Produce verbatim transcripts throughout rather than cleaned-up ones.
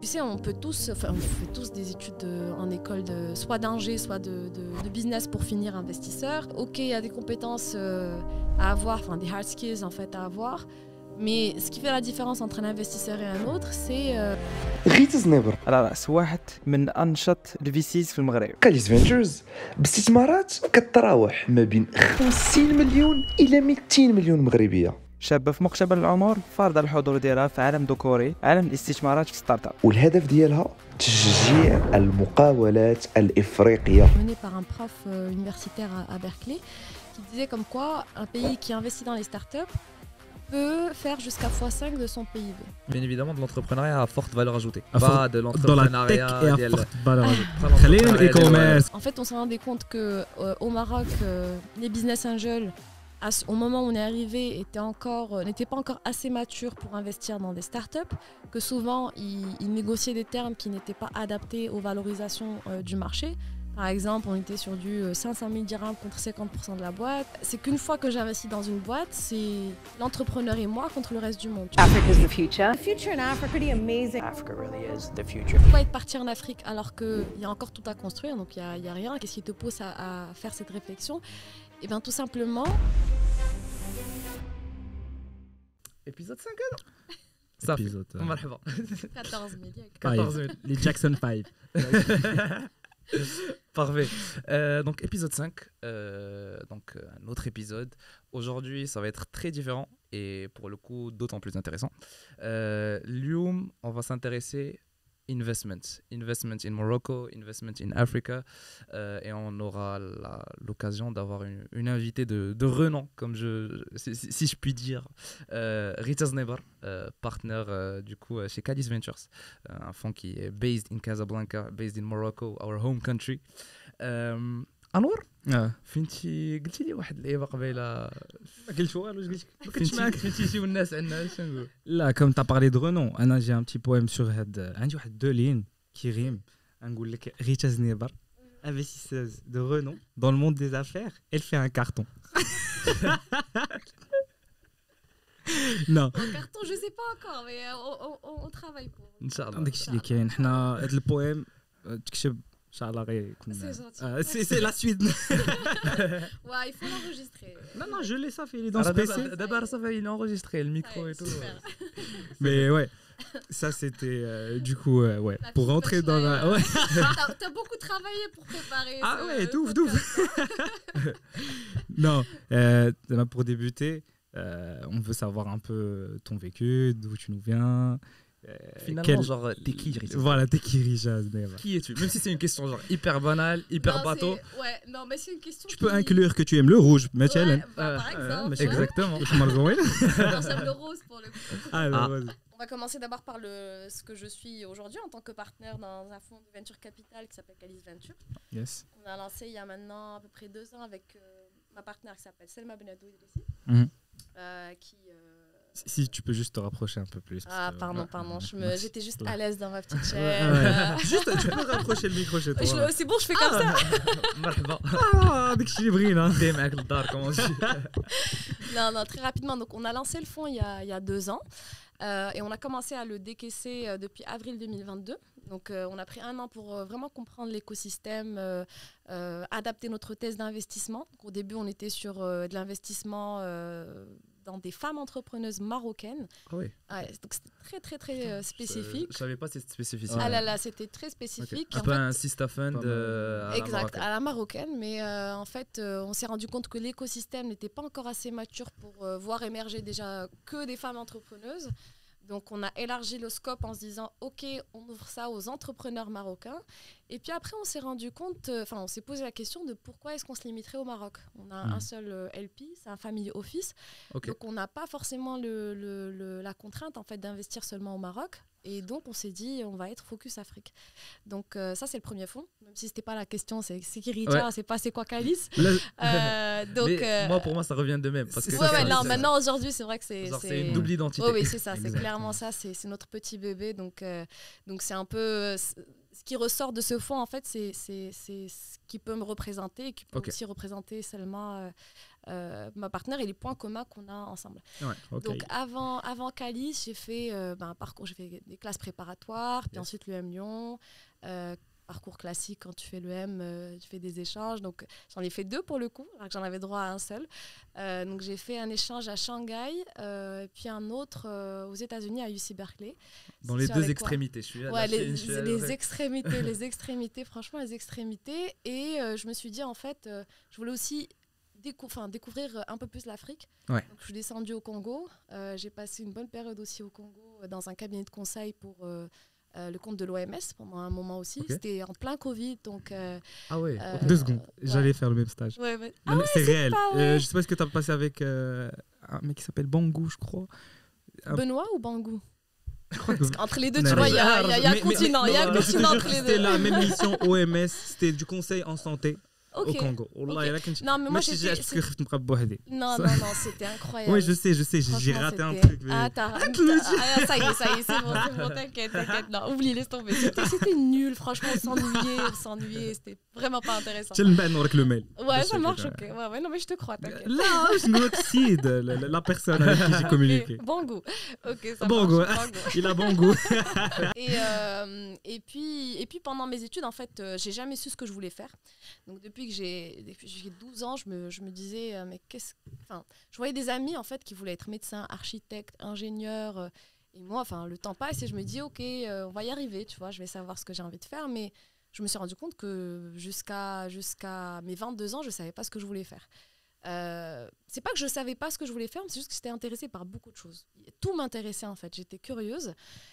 Tu sais, on peut tous, enfin, on fait tous des études de, en école, de, soit d'ingé, soit de, de, de business pour finir investisseur. Ok, il y a des compétences euh, à avoir, enfin des hard skills en fait à avoir. Mais ce qui fait la différence entre un investisseur et un autre, c'est غيت زنيبر على رأس واحد من أنشط الفيسيز في المغرب. كاليس فينتشرز باستثمارات كتراوح ما بين خمسين مليون إلى مئتين مليون مغربية. شابة في مقتبل العمر فارضة الحضور ديالها في عالم ذكوري، عالم الاستثمارات في ستارت اب. والهدف ديالها تشجيع المقاولات الإفريقية. mené par un prof euh, universitaire à, à Berkeley qui disait comme quoi un pays qui investit dans les startups peut faire jusqu'à fois cinq de son P I B. Bien évidemment, de l'entrepreneuriat à forte valeur ajoutée. À Pas fort- de dans la l'entrepreneuriat. tech et à ديال- forte valeur ajoutée. pas l'entrepreneuriat خلينا ديال- الاي-كوميرس. En fait, on s'est rendu compte que euh, au Maroc, euh, les business angels, à ce- au moment où on est arrivé, étaient encore, euh, n'étaient pas encore assez matures pour investir dans des startups, que souvent ils, ils négociaient des termes qui n'étaient pas adaptés aux valorisations euh, du marché. Par exemple, on était sur du euh, cinq cent mille dirhams contre cinquante pour cent de la boîte. C'est qu'une fois que j'investis dans une boîte, c'est l'entrepreneur et moi contre le reste du monde. Africa is the future. The future in Africa is pretty amazing. Africa really is the future. Pourquoi être parti en Afrique alors qu'il y a encore tout à construire, donc il n'y a, il y a rien. Qu'est-ce qui te pousse à, à faire cette réflexion? Eh bien, tout simplement, Épisode cinq alors Ça fait. Épisode, euh, مرحبا. quatorze millions. quatorze mille. Les Jackson five. Parfait. Euh, donc épisode cinq, euh, donc euh, un autre épisode. Aujourd'hui, ça va être très différent et pour le coup d'autant plus intéressant. Euh, اليوم, on va s'intéresser investment, investment in Morocco, investment in Africa, euh, et on aura la- l'occasion d'avoir une, une invitée de, de renom, comme je, si, si- si je puis dire, euh, Rita Znebar, euh, partenaire euh, du coup euh, chez Cadiz Ventures, euh, un fonds qui est based in Casablanca, based in Morocco, our home country. Euh, انور اه فهمتي قلتي لي واحد اللعيبه قبيله ما قلت والو قلت لك ما كنتش فهمتي معاك. فهمتي شي الناس عندنا شنو نقول لا comme tu as parlé de renom انا j'ai un petit poème sur هاد عندي واحد deux lignes qui riment نقول لك Rita Znebar investisseuse de renom dans le monde des affaires elle fait un carton. Non Un carton, je sais pas encore, mais euh, on, on- on travaille pour. ان شاء الله داك الشيء اللي كاين حنا هاد البويم تكتب ان شاء الله غير يكون C'est gentil. آه، سي سي لا سويت. Ouais, il faut l'enregistrer. Non non je l'ai ça fait il est dans ce Alors, P C. d'abord- d'abord ça va il est enregistré le micro Ouais, et tout super. Mais ouais, ça c'était euh, du coup euh, ouais La pour petite rentrer dans la punchline, ouais. euh, T'as t'as beaucoup travaillé pour préparer. Ah ce- ouais, ce d'ouf, podcast. Non, euh, pour débuter, euh, on veut savoir un peu ton vécu, d'où tu nous viens. euh, Finalement, quel- genre, t'es qui, Rita Voilà, t'es qui, Rita Znebar. Qui es-tu? Même si c'est une question genre hyper banale, hyper Non, bateau. c'est- Ouais, non, mais c'est une question. Tu peux qui- inclure que tu aimes le rouge, mais tu Ouais, aimes. bah, par Euh, exemple. mais ouais. Exactement. Non, j'aime le rose pour le coup. Ah, Ah. bah, vas-y. On va commencer d'abord par le, ce que je suis aujourd'hui en tant que partenaire dans un fonds de venture capital qui s'appelle Cadiz Venture. Yes. On a lancé il y a maintenant à peu près deux ans avec euh, ma partenaire qui s'appelle Selma Benadou Idrissi. Mhm. euh, qui, euh, Si- Si tu peux juste te rapprocher un peu plus. parce Ah, que- pardon, ouais, pardon. je ouais, me- merci. J'étais juste Ouais. à l'aise dans ma petite Ouais, chair. ouais. euh, Juste, tu peux rapprocher le micro chez toi. je le- C'est bon, je fais comme ça. مرحبا. Ah, داك الشيء اللي بغينا. T'es معاك للدار, comment on dit. Non, non, très rapidement. Donc, on a lancé le fonds il y a, il y a deux ans euh, et on a commencé à le décaisser euh, depuis avril deux mille vingt-deux. Donc, euh, on a pris un an pour euh, vraiment comprendre l'écosystème, euh, euh, adapter notre thèse d'investissement. Donc, au début, on était sur euh, de l'investissement euh, dans des femmes entrepreneuses marocaines. Ah oui. Ouais, donc, c'était très, très, très euh, spécifique. Je savais pas cette spécificité. Ah là là, c'était très spécifique. Un En peu fait, un Sista Fund. Pas mal. euh, à la Exact, marocaine. à la marocaine, mais euh, en fait, euh, on s'est rendu compte que l'écosystème n'était pas encore assez mature pour euh, voir émerger déjà que des femmes entrepreneuses. Donc, on a élargi le scope en se disant, OK, on ouvre ça aux entrepreneurs marocains. Et puis après, on s'est rendu compte, enfin, on s'est posé la question de pourquoi est-ce qu'on se limiterait au Maroc. On a Mhm. un seul euh, L P, c'est un family office. Ok. Donc, on n'a pas forcément le, le- le- la contrainte en fait, d'investir seulement au Maroc. Et donc, on s'est dit, on va être focus Afrique. Donc, euh, ça, c'est le premier fonds. Même si ce n'était pas la question, c'est c'est qui Rita, Ouais. c'est pas c'est quoi Calice. Là- Euh, donc, Mais euh, moi, pour moi, ça revient de même. Parce que ouais, ça, ouais, c'est- non, c'est- maintenant, aujourd'hui, c'est vrai que c'est. genre, c'est une double identité. Oh, oui, c'est ça, c'est Exactement. clairement ça, c'est c'est notre petit bébé. Donc, euh, donc c'est un peu. euh, c'est- Ce qui ressort de ce fonds, en fait, c'est c'est- c'est ce qui peut me représenter et qui peut Ok. aussi représenter Selma euh, euh, ma partenaire et les points communs qu'on a ensemble. Ouais. Ok. Donc avant, avant Calice, j'ai fait euh, ben, un parcours, j'ai fait des classes préparatoires, puis Yes. ensuite l'U M Lyon. Euh, parcours classique, quand tu fais l'E M, euh, tu fais des échanges. Donc j'en ai fait deux pour le coup, alors que j'en avais droit à un seul. Euh, donc j'ai fait un échange à Shanghai, euh, et puis un autre euh, aux États-Unis à U C Berkeley. Dans C'est les sur deux les extrémités, je suis à Ouais, la les, Chine, je suis à les la- extrémités, les extrémités, franchement, les extrémités. Et euh, je me suis dit, en fait, euh, je voulais aussi décou- enfin, découvrir un peu plus l'Afrique. Ouais. Donc, je suis descendue au Congo. Euh, j'ai passé une bonne période aussi au Congo, euh, dans un cabinet de conseil pour euh, euh, le compte de l'O M S pendant un moment aussi. Ok. C'était en plein Covid, donc... euh, Ah ouais. euh, Deux secondes, ouais. j'allais faire le même stage. Ouais, ouais. Non, mais c'est réel. pas vrai. Euh, je sais pas ce que tu as passé avec euh, un mec qui s'appelle Bangou, je crois. Ah. Benoît ou Bangou? Je crois que Parce qu'entre les deux, Non, tu vois, mais- il y a, il y a- il y a un mais- mais- continent. Il y a un non, non, je te continent jure entre que les C'était deux. la même mission O M S, c'était du conseil en santé Ok. au Congo. Wallah, Ok. là, quand je- Non, mais moi, ماشي j'étais- جات parce que خفت نبقى بوحدي. Non, Ça- non, non, c'était incroyable. Oui, je sais, je sais, j'ai j'ai Franchement, raté un c'était- truc. mais- Ah, t'as ah, ça y est, ça y est, c'est bon, c'est bon, t'inquiète, t'inquiète. Non, oublie, laisse tomber. C'était c'était nul, franchement, on s'ennuyait, on s'ennuyait, c'était vraiment pas intéressant. تشل من بعد نوريك le mail. Ouais, Je ça sais marche, que- ok. Ouais, ouais, non, mais je te crois, t'inquiète. Là, je nous exide la, la- la personne avec qui j'ai communiqué. Ok, bon goût. Ok, ça Bon marche. goût. bon goût. Il a bon goût. Et, euh, et, puis, et puis pendant mes études, en fait, euh, j'ai jamais su ce que je voulais faire. Donc depuis que j'ai depuis que j'ai douze ans, je me, je me disais, euh, mais qu'est-ce... Enfin, je voyais des amis, en fait, qui voulaient être médecins, architectes, ingénieurs. euh, et moi, enfin, le temps passe et je me dis, OK, euh, on va y arriver, tu vois, je vais savoir ce que j'ai envie de faire. Mais je me suis rendu compte que jusqu'à jusqu'à mes vingt-deux ans, je savais pas ce que je voulais faire. Euh, c'est pas que je savais pas ce que je voulais faire, mais c'est juste que j'étais intéressée par beaucoup de choses. Tout m'intéressait, en fait. J'étais curieuse.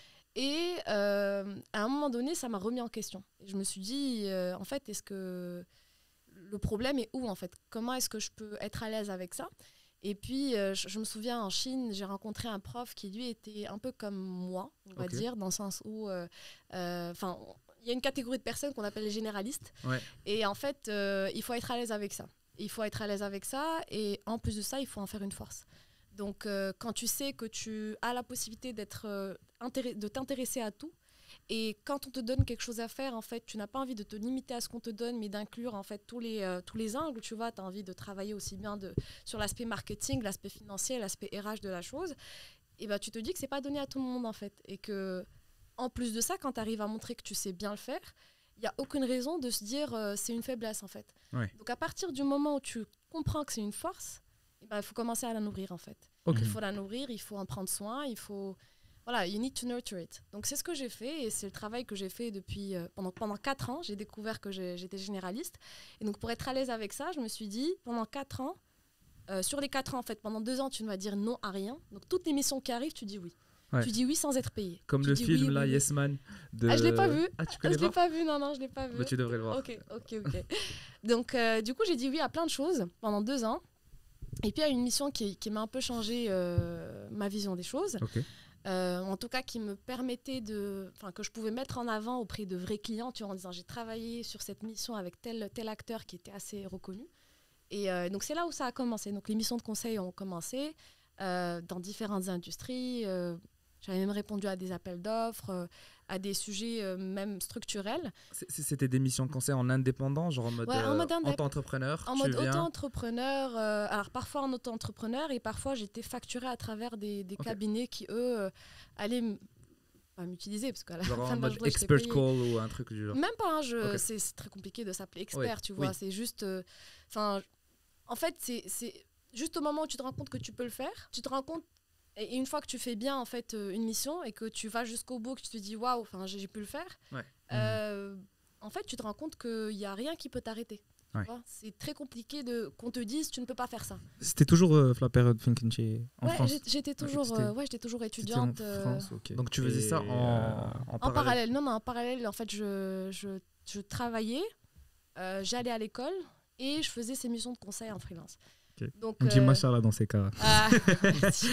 Et euh, à un moment donné, ça m'a remis en question. Et je me suis dit, euh, en fait, est-ce que le problème est où, en fait? Comment est-ce que je peux être à l'aise avec ça? Et puis, euh, je, je me souviens, en Chine, j'ai rencontré un prof qui, lui, était un peu comme moi, on va Ok. dire, dans le sens où... euh, euh, enfin, il y a une catégorie de personnes qu'on appelle les généralistes. Ouais. Et en fait, euh, il faut être à l'aise avec ça. Il faut être à l'aise avec ça. Et en plus de ça, il faut en faire une force. Donc, euh, quand tu sais que tu as la possibilité d'être, euh, intéré- de t'intéresser à tout, et quand on te donne quelque chose à faire, en fait, tu n'as pas envie de te limiter à ce qu'on te donne, mais d'inclure en fait tous les, euh, tous les angles, tu vois, tu as envie de travailler aussi bien de, sur l'aspect marketing, l'aspect financier, l'aspect R H de la chose, et ben tu te dis que c'est pas donné à tout le monde, en fait. Et que, en plus de ça, quand tu arrives à montrer que tu sais bien le faire, il n'y a aucune raison de se dire euh, c'est une faiblesse, en fait. Ouais. Donc, à partir du moment où tu comprends que c'est une force, eh ben, il faut commencer à la nourrir, en fait. Ok. Il faut la nourrir, il faut en prendre soin, il faut... Voilà, you need to nurture it. Donc, c'est ce que j'ai fait et c'est le travail que j'ai fait depuis... euh, pendant, pendant quatre ans, j'ai découvert que j'ai- j'étais généraliste. Et donc, pour être à l'aise avec ça, je me suis dit, pendant quatre ans, euh, sur les quatre ans, en fait, pendant deux ans, tu ne vas dire non à rien. Donc, toutes les missions qui arrivent, tu dis oui. Ouais. Tu dis oui sans être payé. Comme Tu le dis film, oui, oui, là, oui. Yes Man. De... Ah, je l'ai pas vu. Ah, tu Ah, connais je l'ai pas pas vu, non, non, je l'ai pas vu. Bah, tu devrais le voir. Ok, ok, ok. Donc, euh, du coup, j'ai dit oui à plein de choses pendant deux ans. Et puis, il y a une mission qui, qui m'a un peu changé euh, ma vision des choses. Ok. Euh, en tout cas, qui me permettait de... Enfin, que je pouvais mettre en avant auprès de vrais clients, tu vois, en disant j'ai travaillé sur cette mission avec tel, tel acteur qui était assez reconnu. Et euh, donc, c'est là où ça a commencé. Donc, les missions de conseil ont commencé euh, dans différentes industries. Euh, J'avais même répondu à des appels d'offres, euh, à des sujets euh, même structurels. C'est- C'était des missions de conseil en indépendant, genre en mode, Ouais, en euh, mode indep. auto-entrepreneur. En tu mode viens- auto-entrepreneur, euh, alors parfois en auto-entrepreneur et parfois j'étais facturée à travers des, des Ok. cabinets qui, eux, euh, allaient m- pas m'utiliser parce qu'à la Genre fin en de la mode journée, j'étais expert payée. call ou un truc du genre. Même pas, hein, je- Ok. c'est c'est très compliqué de s'appeler expert, Ouais, tu vois. oui. C'est juste. euh, Enfin, en fait, c'est c'est juste au moment où tu te rends compte que tu peux le faire, tu te rends compte. Et et une fois que tu fais bien en fait euh, une mission et que tu vas jusqu'au bout, que tu te dis waouh, enfin j'ai j'ai pu le faire, Ouais. euh, en fait tu te rends compte qu'il n'y a rien qui peut t'arrêter. tu Ouais. vois. C'est très compliqué de qu'on te dise tu ne peux pas faire ça. C'était toujours euh, la période Finkenchi en Ouais, France. j'ai- j'étais toujours, c'était- euh, ouais, j'étais toujours C'était étudiante. en euh, France, ok. Donc tu faisais Et, ça euh, en, en, En parallèle, non, non, en parallèle, en fait, je, je, je travaillais, euh, j'allais à l'école et je faisais ces missions de conseil en freelance. Ok. Donc, On dit euh, machallah dans ces cas. ah, merci.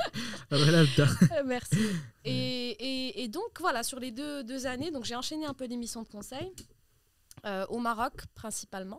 Voilà, le da- Euh, merci. Et, et, et donc, voilà, sur les deux, deux années, donc j'ai enchaîné un peu des missions de conseil, euh, au Maroc principalement.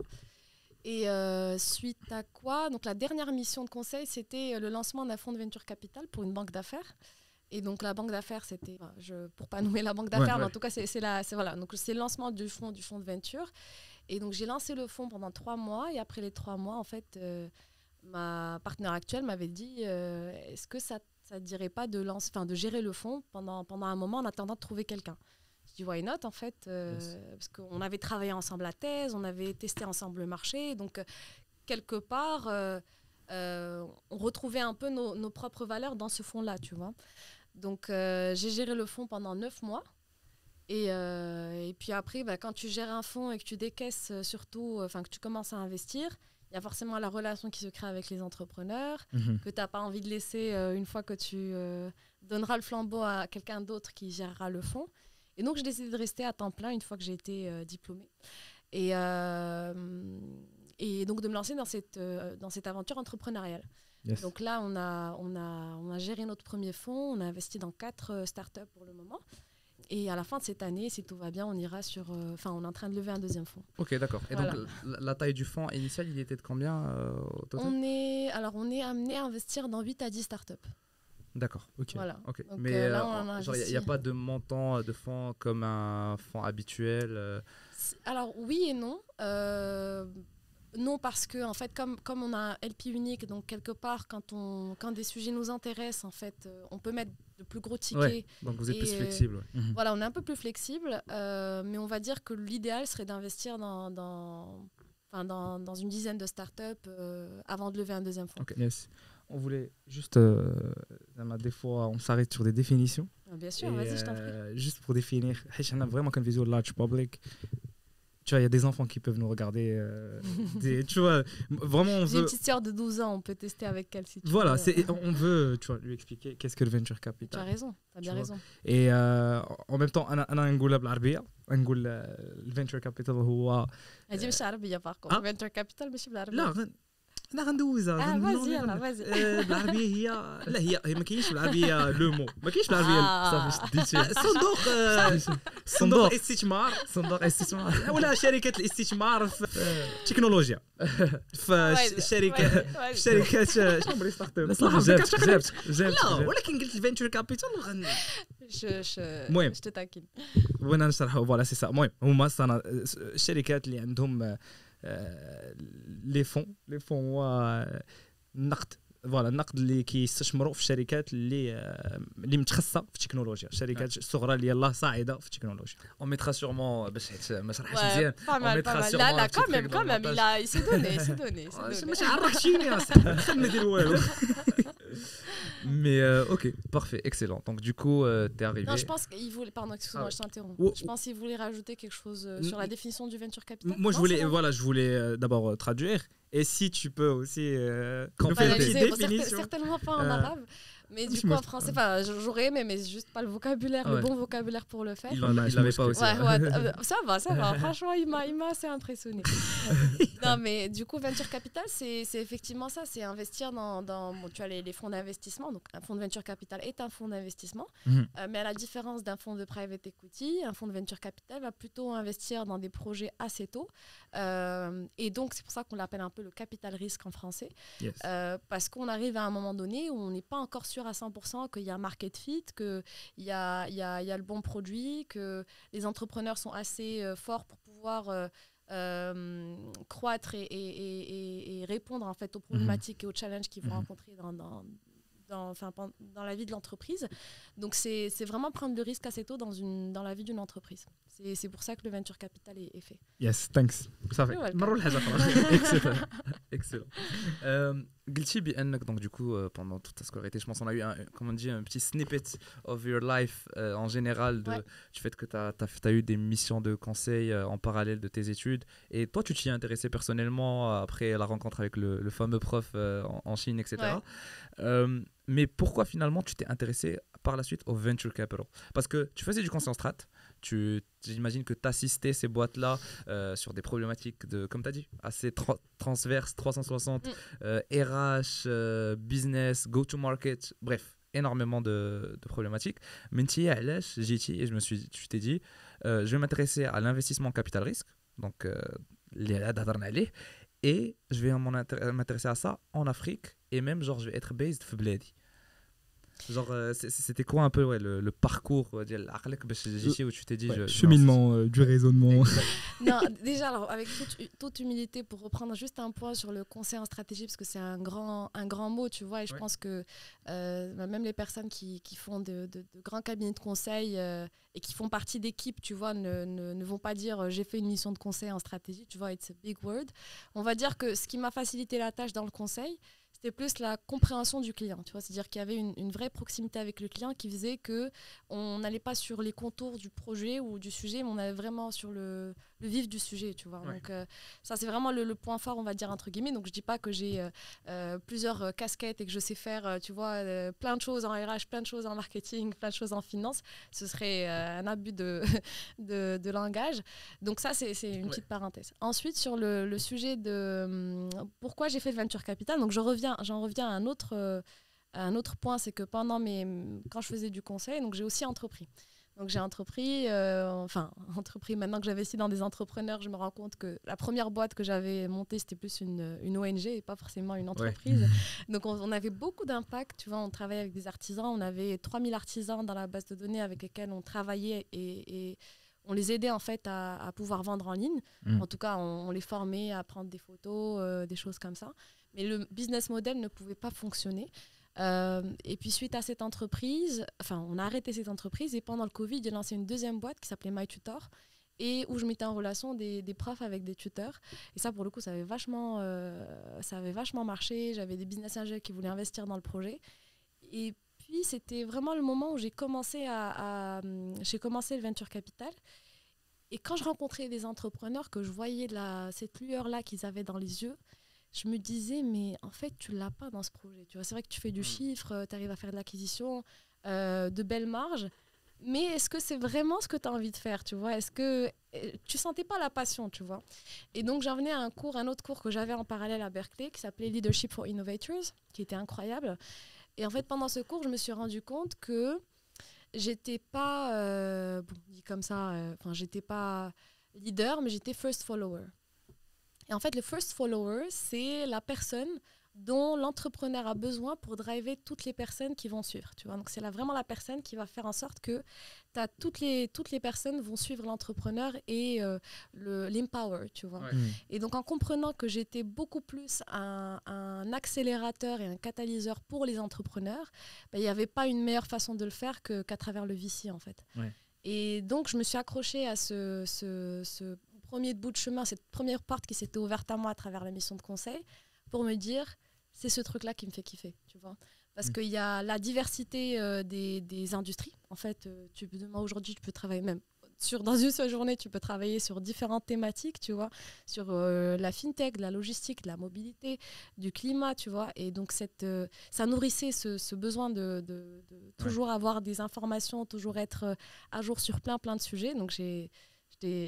Et euh, suite à quoi, donc la dernière mission de conseil, c'était le lancement d'un fonds de venture capital pour une banque d'affaires. Et donc la banque d'affaires, c'était, enfin, je, pour pas nommer la banque d'affaires, Ouais, mais en ouais. tout cas, c'est c'est la, c'est voilà, donc c'est le lancement du fonds, du fonds de venture. Et donc j'ai lancé le fonds pendant trois mois. Et après les trois mois, en fait, euh, ma partenaire actuelle m'avait dit euh, est-ce que ça ça te dirait pas de lancer, enfin de gérer le fonds pendant pendant un moment en attendant de trouver quelqu'un. Je dis why not en fait euh, yes. Parce qu'on avait travaillé ensemble la thèse, on avait testé ensemble le marché, donc euh, quelque part euh, euh, on retrouvait un peu nos, nos propres valeurs dans ce fonds-là, tu vois. Donc euh, j'ai géré le fonds pendant neuf mois. Et, euh, et puis après, bah, quand tu gères un fonds et que tu décaisses surtout, enfin euh, que tu commences à investir, il y a forcément la relation qui se crée avec les entrepreneurs, mm-hmm. que tu n'as pas envie de laisser euh, une fois que tu euh, donneras le flambeau à quelqu'un d'autre qui gérera le fonds. Et donc, j'ai décidé de rester à temps plein une fois que j'ai été euh, diplômée. Et, euh, et donc, de me lancer dans cette, euh, dans cette aventure entrepreneuriale. Yes. Donc là, on a, on, a, on a géré notre premier fonds, on a investi dans quatre euh, startups pour le moment. Et à la fin de cette année, si tout va bien, on ira sur... Enfin, euh, on est en train de lever un deuxième fonds. Ok, d'accord. Et voilà. Donc, la, la taille du fonds initial, il était de combien euh, au total ? on est, Alors, on est amené à investir dans huit à dix startups. D'accord. Ok. Voilà. Okay. Donc, mais euh, il n'y a, a pas de montant de fonds comme un fonds habituel euh... Alors, oui et non. Euh... Non, parce que en fait, comme, comme on a un L P unique, donc quelque part, quand, on, quand des sujets nous intéressent, en fait, euh, on peut mettre de plus gros tickets. Ouais, donc vous êtes et, plus flexible. Ouais. Euh, voilà, on est un peu plus flexible, euh, mais on va dire que l'idéal serait d'investir dans, dans, enfin, dans, dans une dizaine de startups euh, avant de lever un deuxième fonds. Okay. Yes. On voulait juste, euh, des fois, on s'arrête sur des définitions. Ah, bien sûr, vas-y, euh, je t'en prie. Juste pour définir, on a vraiment qu'un visual large public. Tu vois, il y a des enfants qui peuvent nous regarder. Euh, des, tu vois, vraiment, on veut... J'ai une petite sœur de douze ans, on peut tester avec elle si tu voilà, veux. Voilà, on veut tu vois, lui expliquer qu'est-ce que le venture capital. Tu as raison, tu as bien raison. Et euh, en même temps, أنا أنا نقولها بالعربية، نقول le venture capital هو هذه مش عربية par contre. venture capital مش بالعربية. لا لا غندوزها. اه فازي يلا فازي. بالعربية هي لا هي هي ما كاينش بالعربية لو مو ما كاينش بالعربية صافي شديتي صندوق صندوق استثمار صندوق استثمار ولا شركة الاستثمار في التكنولوجيا في الشركة في شركات شنو بغيت نستخدم جابت جابت جابت لا ولكن قلت الفينتشر كابيتال المهم جو تاكل وانا نشرحوا فوالا سي سا. المهم هما الشركات اللي عندهم لي فون لي فون هو النقد فوالا النقد اللي كيستثمروا في الشركات اللي اللي متخصصه في التكنولوجيا، الشركات الصغرى اللي يلاه صاعده في التكنولوجيا. On mettra sûrement باش حيت ما شرحش مزيان. On mettra sûrement. لا لا quand même quand même il a il s'est donné, il s'est donné. ماشي عرفتيني اصاحبي خلينا ندير والو. Mais euh, ok, parfait, excellent. Donc du coup, euh, t'es arrivé. Non, je pense qu'il voulait, pardon, excuse-moi, ah, je t'interromps. Oh, je pense qu'il voulait rajouter quelque chose euh, sur la définition du venture capital. Moi, je voulais, voilà, je voulais euh, d'abord euh, traduire. Et si tu peux aussi euh, compléter la définition. Certainement pas en euh, arabe. Mais du coup, en français, enfin, j'aurais aimé, mais juste pas le vocabulaire, ouais. le bon vocabulaire pour le faire. Il l'avait pas aussi. Ouais, ouais, ça va, ça va. Franchement, il m'a, il m'a assez impressionné. Non, mais du coup, venture capital, c'est, c'est effectivement ça, c'est investir dans, dans bon, tu as les, les fonds d'investissement. Donc, un fonds de venture capital est un fonds d'investissement, mmh. euh, mais à la différence d'un fonds de private equity, un fonds de venture capital va plutôt investir dans des projets assez tôt. Euh, et donc, c'est pour ça qu'on l'appelle un peu le capital risque en français, yes. euh, parce qu'on arrive à un moment donné où on n'est pas encore sûr à cent pour cent qu'il y a un market fit, qu'il y a, il y, a, il y a le bon produit, que les entrepreneurs sont assez euh, forts pour pouvoir euh, euh, croître et, et, et, et répondre en fait aux problématiques mmh. et aux challenges qu'ils vont mmh. rencontrer dans, dans, dans, enfin, dans la vie de l'entreprise. Donc c'est, c'est vraiment prendre le risque assez tôt dans, une, dans la vie d'une entreprise. C'est, c'est pour ça que le venture capital est, est fait. Yes, thanks. Ça fait. Excellent. Excellent. Euh, قلتي بأنك donc du coup euh, pendant toute ta scolarité, je pense qu'on a eu un, comment on dit, un petit snippet of your life euh, en général de, ouais. du fait que tu as eu des missions de conseil euh, en parallèle de tes études. Et toi, tu t'y es intéressé personnellement après la rencontre avec le, le fameux prof euh, en, en Chine, et cetera. Ouais. Euh, mais pourquoi finalement tu t'es intéressé par la suite au venture capital? Parce que tu faisais du conseil en strat. Tu, j'imagine que tu assistais ces boîtes-là euh, sur des problématiques, de, comme tu as dit, assez tra- transverses, trois cent soixante, mm. euh, R H, euh, business, go-to-market, bref, énormément de, de problématiques. Mais tu y es allé, j'y étais et je me suis, tu t'es dit, euh, je vais m'intéresser à l'investissement capital risque, donc euh, les et je vais m'intéresser à ça en Afrique et même genre je vais être based في بلادي. Genre, euh, c'est- c'était quoi un peu ouais, le, le parcours euh, ديال عقلك باش جيتي où tu t'es dit Ouais, je- cheminement euh, du raisonnement. Non, déjà, alors, avec toute, toute humilité, pour reprendre juste un point sur le conseil en stratégie, parce que c'est un grand, un grand mot, tu vois, et je Ouais. pense que euh, même les personnes qui, qui font de, de- de grands cabinets de conseil euh, et qui font partie d'équipes, tu vois, ne, ne, ne vont pas dire euh, j'ai fait une mission de conseil en stratégie, tu vois, it's a big word. On va dire que ce qui m'a facilité la tâche dans le conseil, c'était plus la compréhension du client, tu vois, c'est-à-dire qu'il y avait une, une vraie proximité avec le client qui faisait que on n'allait pas sur les contours du projet ou du sujet, mais on allait vraiment sur le, le vif du sujet, tu vois. Ouais. Donc euh, ça, c'est vraiment le, le point fort, on va dire, entre guillemets. Donc je dis pas que j'ai euh, euh, plusieurs euh, casquettes et que je sais faire, euh, tu vois, euh, plein de choses en R H, plein de choses en marketing, plein de choses en finance. Ce serait euh, un abus de, de, de langage. Donc ça, c'est c'est une Ouais. petite parenthèse. Ensuite, sur le, le sujet de hum, pourquoi j'ai fait le venture capital, donc je reviens, j'en reviens à un autre, euh, à un autre point, c'est que pendant mes, quand je faisais du conseil, donc j'ai aussi entrepris. Donc j'ai entrepris, euh, enfin entrepris, maintenant que j'investis dans des entrepreneurs, je me rends compte que la première boîte que j'avais montée, c'était plus une, une O N G et pas forcément une entreprise. Donc on, on avait beaucoup d'impact, tu vois, on travaillait avec des artisans, on avait trois mille artisans dans la base de données avec lesquels on travaillait et, et on les aidait en fait à, à pouvoir vendre en ligne. Mm. En tout cas, on, on les formait à prendre des photos, euh, des choses comme ça. Mais le business model ne pouvait pas fonctionner. Euh, et puis suite à cette entreprise, enfin on a arrêté cette entreprise et pendant le Covid, j'ai lancé une deuxième boîte qui s'appelait MyTutor et où je mettais en relation des, des profs avec des tuteurs. Et ça pour le coup, ça avait vachement, euh, ça avait vachement marché. J'avais des business angels qui voulaient investir dans le projet. Et puis c'était vraiment le moment où j'ai commencé à, à j'ai commencé le venture capital. Et quand je rencontrais des entrepreneurs, que je voyais la, cette lueur-là qu'ils avaient dans les yeux, je me disais, mais en fait, tu ne l'as pas dans ce projet. Tu vois, c'est vrai que tu fais du chiffre, tu arrives à faire de l'acquisition, euh, de belles marges, mais est-ce que c'est vraiment ce que tu as envie de faire, tu vois? Est-ce que euh, tu sentais pas la passion, tu vois? Et donc, j'en venais à un cours, un autre cours que j'avais en parallèle à Berkeley, qui s'appelait Leadership for Innovators, qui était incroyable. Et en fait, pendant ce cours, je me suis rendu compte que j'étais pas, euh, bon, dit comme ça, enfin, euh, j'étais pas leader, mais j'étais first follower. Et en fait, le first follower, c'est la personne dont l'entrepreneur a besoin pour driver toutes les personnes qui vont suivre. Tu vois? Donc, c'est là vraiment la personne qui va faire en sorte que t'as toutes, les, toutes les personnes vont suivre l'entrepreneur et euh, le, l'empower. Tu vois? Ouais. Mm. Et donc, en comprenant que j'étais beaucoup plus un, un accélérateur et un catalyseur pour les entrepreneurs, il n'y avait pas une meilleure façon de le faire que, qu'à travers le V C, en fait. Ouais. Et donc, je me suis accrochée à ce... ce, ce premier bout de chemin, cette première porte qui s'était ouverte à moi à travers la mission de conseil, pour me dire, c'est ce truc-là qui me fait kiffer, tu vois. Parce Mm. qu'il y a la diversité euh, des, des industries. En fait, euh, tu, moi aujourd'hui, tu peux travailler même sur, dans une seule journée, tu peux travailler sur différentes thématiques, tu vois, sur euh, la fintech, la logistique, la mobilité, du climat, tu vois. Et donc, cette, euh, ça nourrissait ce, ce besoin de, de, de toujours ouais. avoir des informations, toujours être euh, à jour sur plein, plein de sujets. Donc, j'ai J'étais,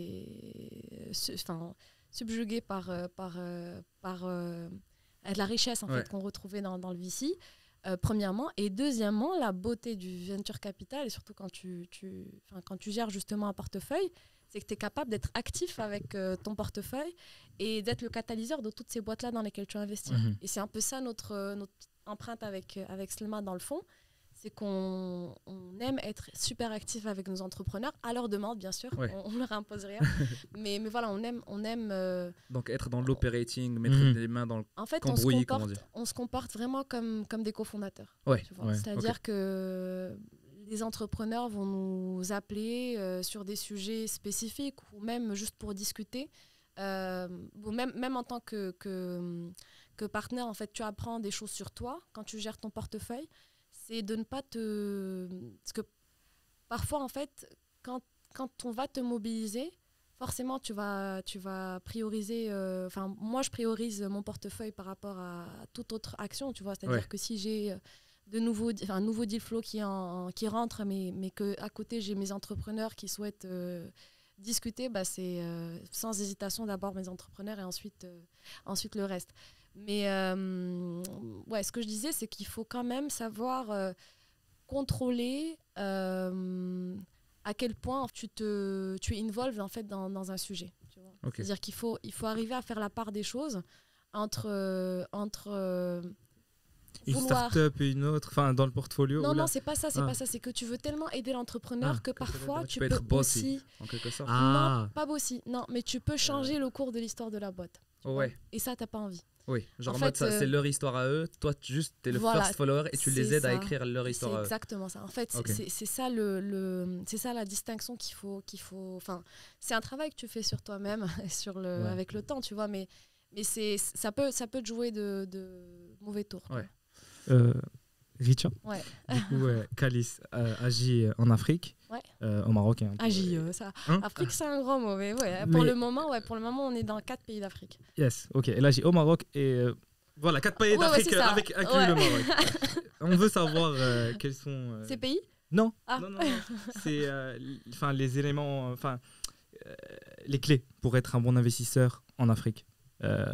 j'étais su, subjuguée par, euh, par, euh, par euh, la richesse en ouais. fait, qu'on retrouvait dans, dans le V C, euh, premièrement. Et deuxièmement, la beauté du venture capital, et surtout quand tu, tu, quand tu gères justement un portefeuille, c'est que tu es capable d'être actif avec euh, ton portefeuille et d'être le catalyseur de toutes ces boîtes-là dans lesquelles tu investis. Mmh. Et c'est un peu ça notre, notre empreinte avec, avec Slma dans le fond. C'est qu'on on aime être super actif avec nos entrepreneurs, à leur demande bien sûr, ouais. on, on leur impose rien, mais, mais voilà, on aime... On aime euh, Donc être dans l'operating, mettre mmh. les mains dans le en fait, cambrouis, on se comporte, on se comporte vraiment comme, comme des cofondateurs. Ouais. Tu vois. Ouais. C'est-à-dire okay. que les entrepreneurs vont nous appeler euh, sur des sujets spécifiques ou même juste pour discuter. Euh, bon, même, même en tant que, que, que partenaire, en fait, tu apprends des choses sur toi quand tu gères ton portefeuille. C'est de ne pas te... Parce que parfois, en fait, quand, quand on va te mobiliser, forcément, tu vas, tu vas prioriser... Enfin, euh, moi, je priorise mon portefeuille par rapport à toute autre action, tu vois. C'est-à-dire ouais. que si j'ai de nouveaux, un nouveau deal flow qui, en, qui rentre, mais, mais qu'à côté, j'ai mes entrepreneurs qui souhaitent euh, discuter, bah, c'est euh, sans hésitation d'abord mes entrepreneurs et ensuite, euh, ensuite le reste. Mais euh, ouais, ce que je disais, c'est qu'il faut quand même savoir euh, contrôler euh, à quel point tu te tu es involved en fait dans, dans un sujet. Tu vois. Okay. C'est-à-dire qu'il faut il faut arriver à faire la part des choses entre euh, entre euh, Une vouloir. start-up et une autre, enfin dans le portfolio. Non, ou là- non, c'est pas ça, c'est Ah. pas ça. C'est que tu veux tellement aider l'entrepreneur Ah, que parfois tu tu peux peux être bossy. aussi. En quelque sorte. Ah, Non, pas bossy. Non, mais tu peux changer le cours de l'histoire de la boîte. tu vois. Ouais, Et ça, t'as pas envie. oui. Genre En en mode, fait, ça, euh, c'est leur histoire à eux. Toi, tu- juste, t'es le Voilà, first follower et tu les c'est aides à ça. écrire leur C'est histoire à eux. exactement ça. En fait, c'est- Ok. c'est c'est ça le, le c'est ça la distinction qu'il faut qu'il faut. Enfin, c'est un travail que tu fais sur toi-même, sur le Ouais. avec le temps, tu vois. Mais mais c'est ça peut ça peut te jouer de, de mauvais tours. quoi. Ouais. euh, Richa, Ouais. du coup, euh, Calice euh, agit en Afrique, Ouais. euh, au Maroc. hein. A J E, ça. Hein Afrique, c'est un grand mot, mais ouais. Pour Mais- le moment, ouais. Pour le moment, on est dans quatre pays d'Afrique. Yes, ok. Elle agit au Maroc et euh, voilà, quatre pays Ouais, ouais, d'Afrique c'est euh, ça. avec inclus Ouais. le Maroc. On veut savoir euh, quels sont. euh, Ces pays Non, Ah. non, non, non. C'est euh, l- enfin les éléments, enfin euh, les clés pour être un bon investisseur en Afrique. Euh,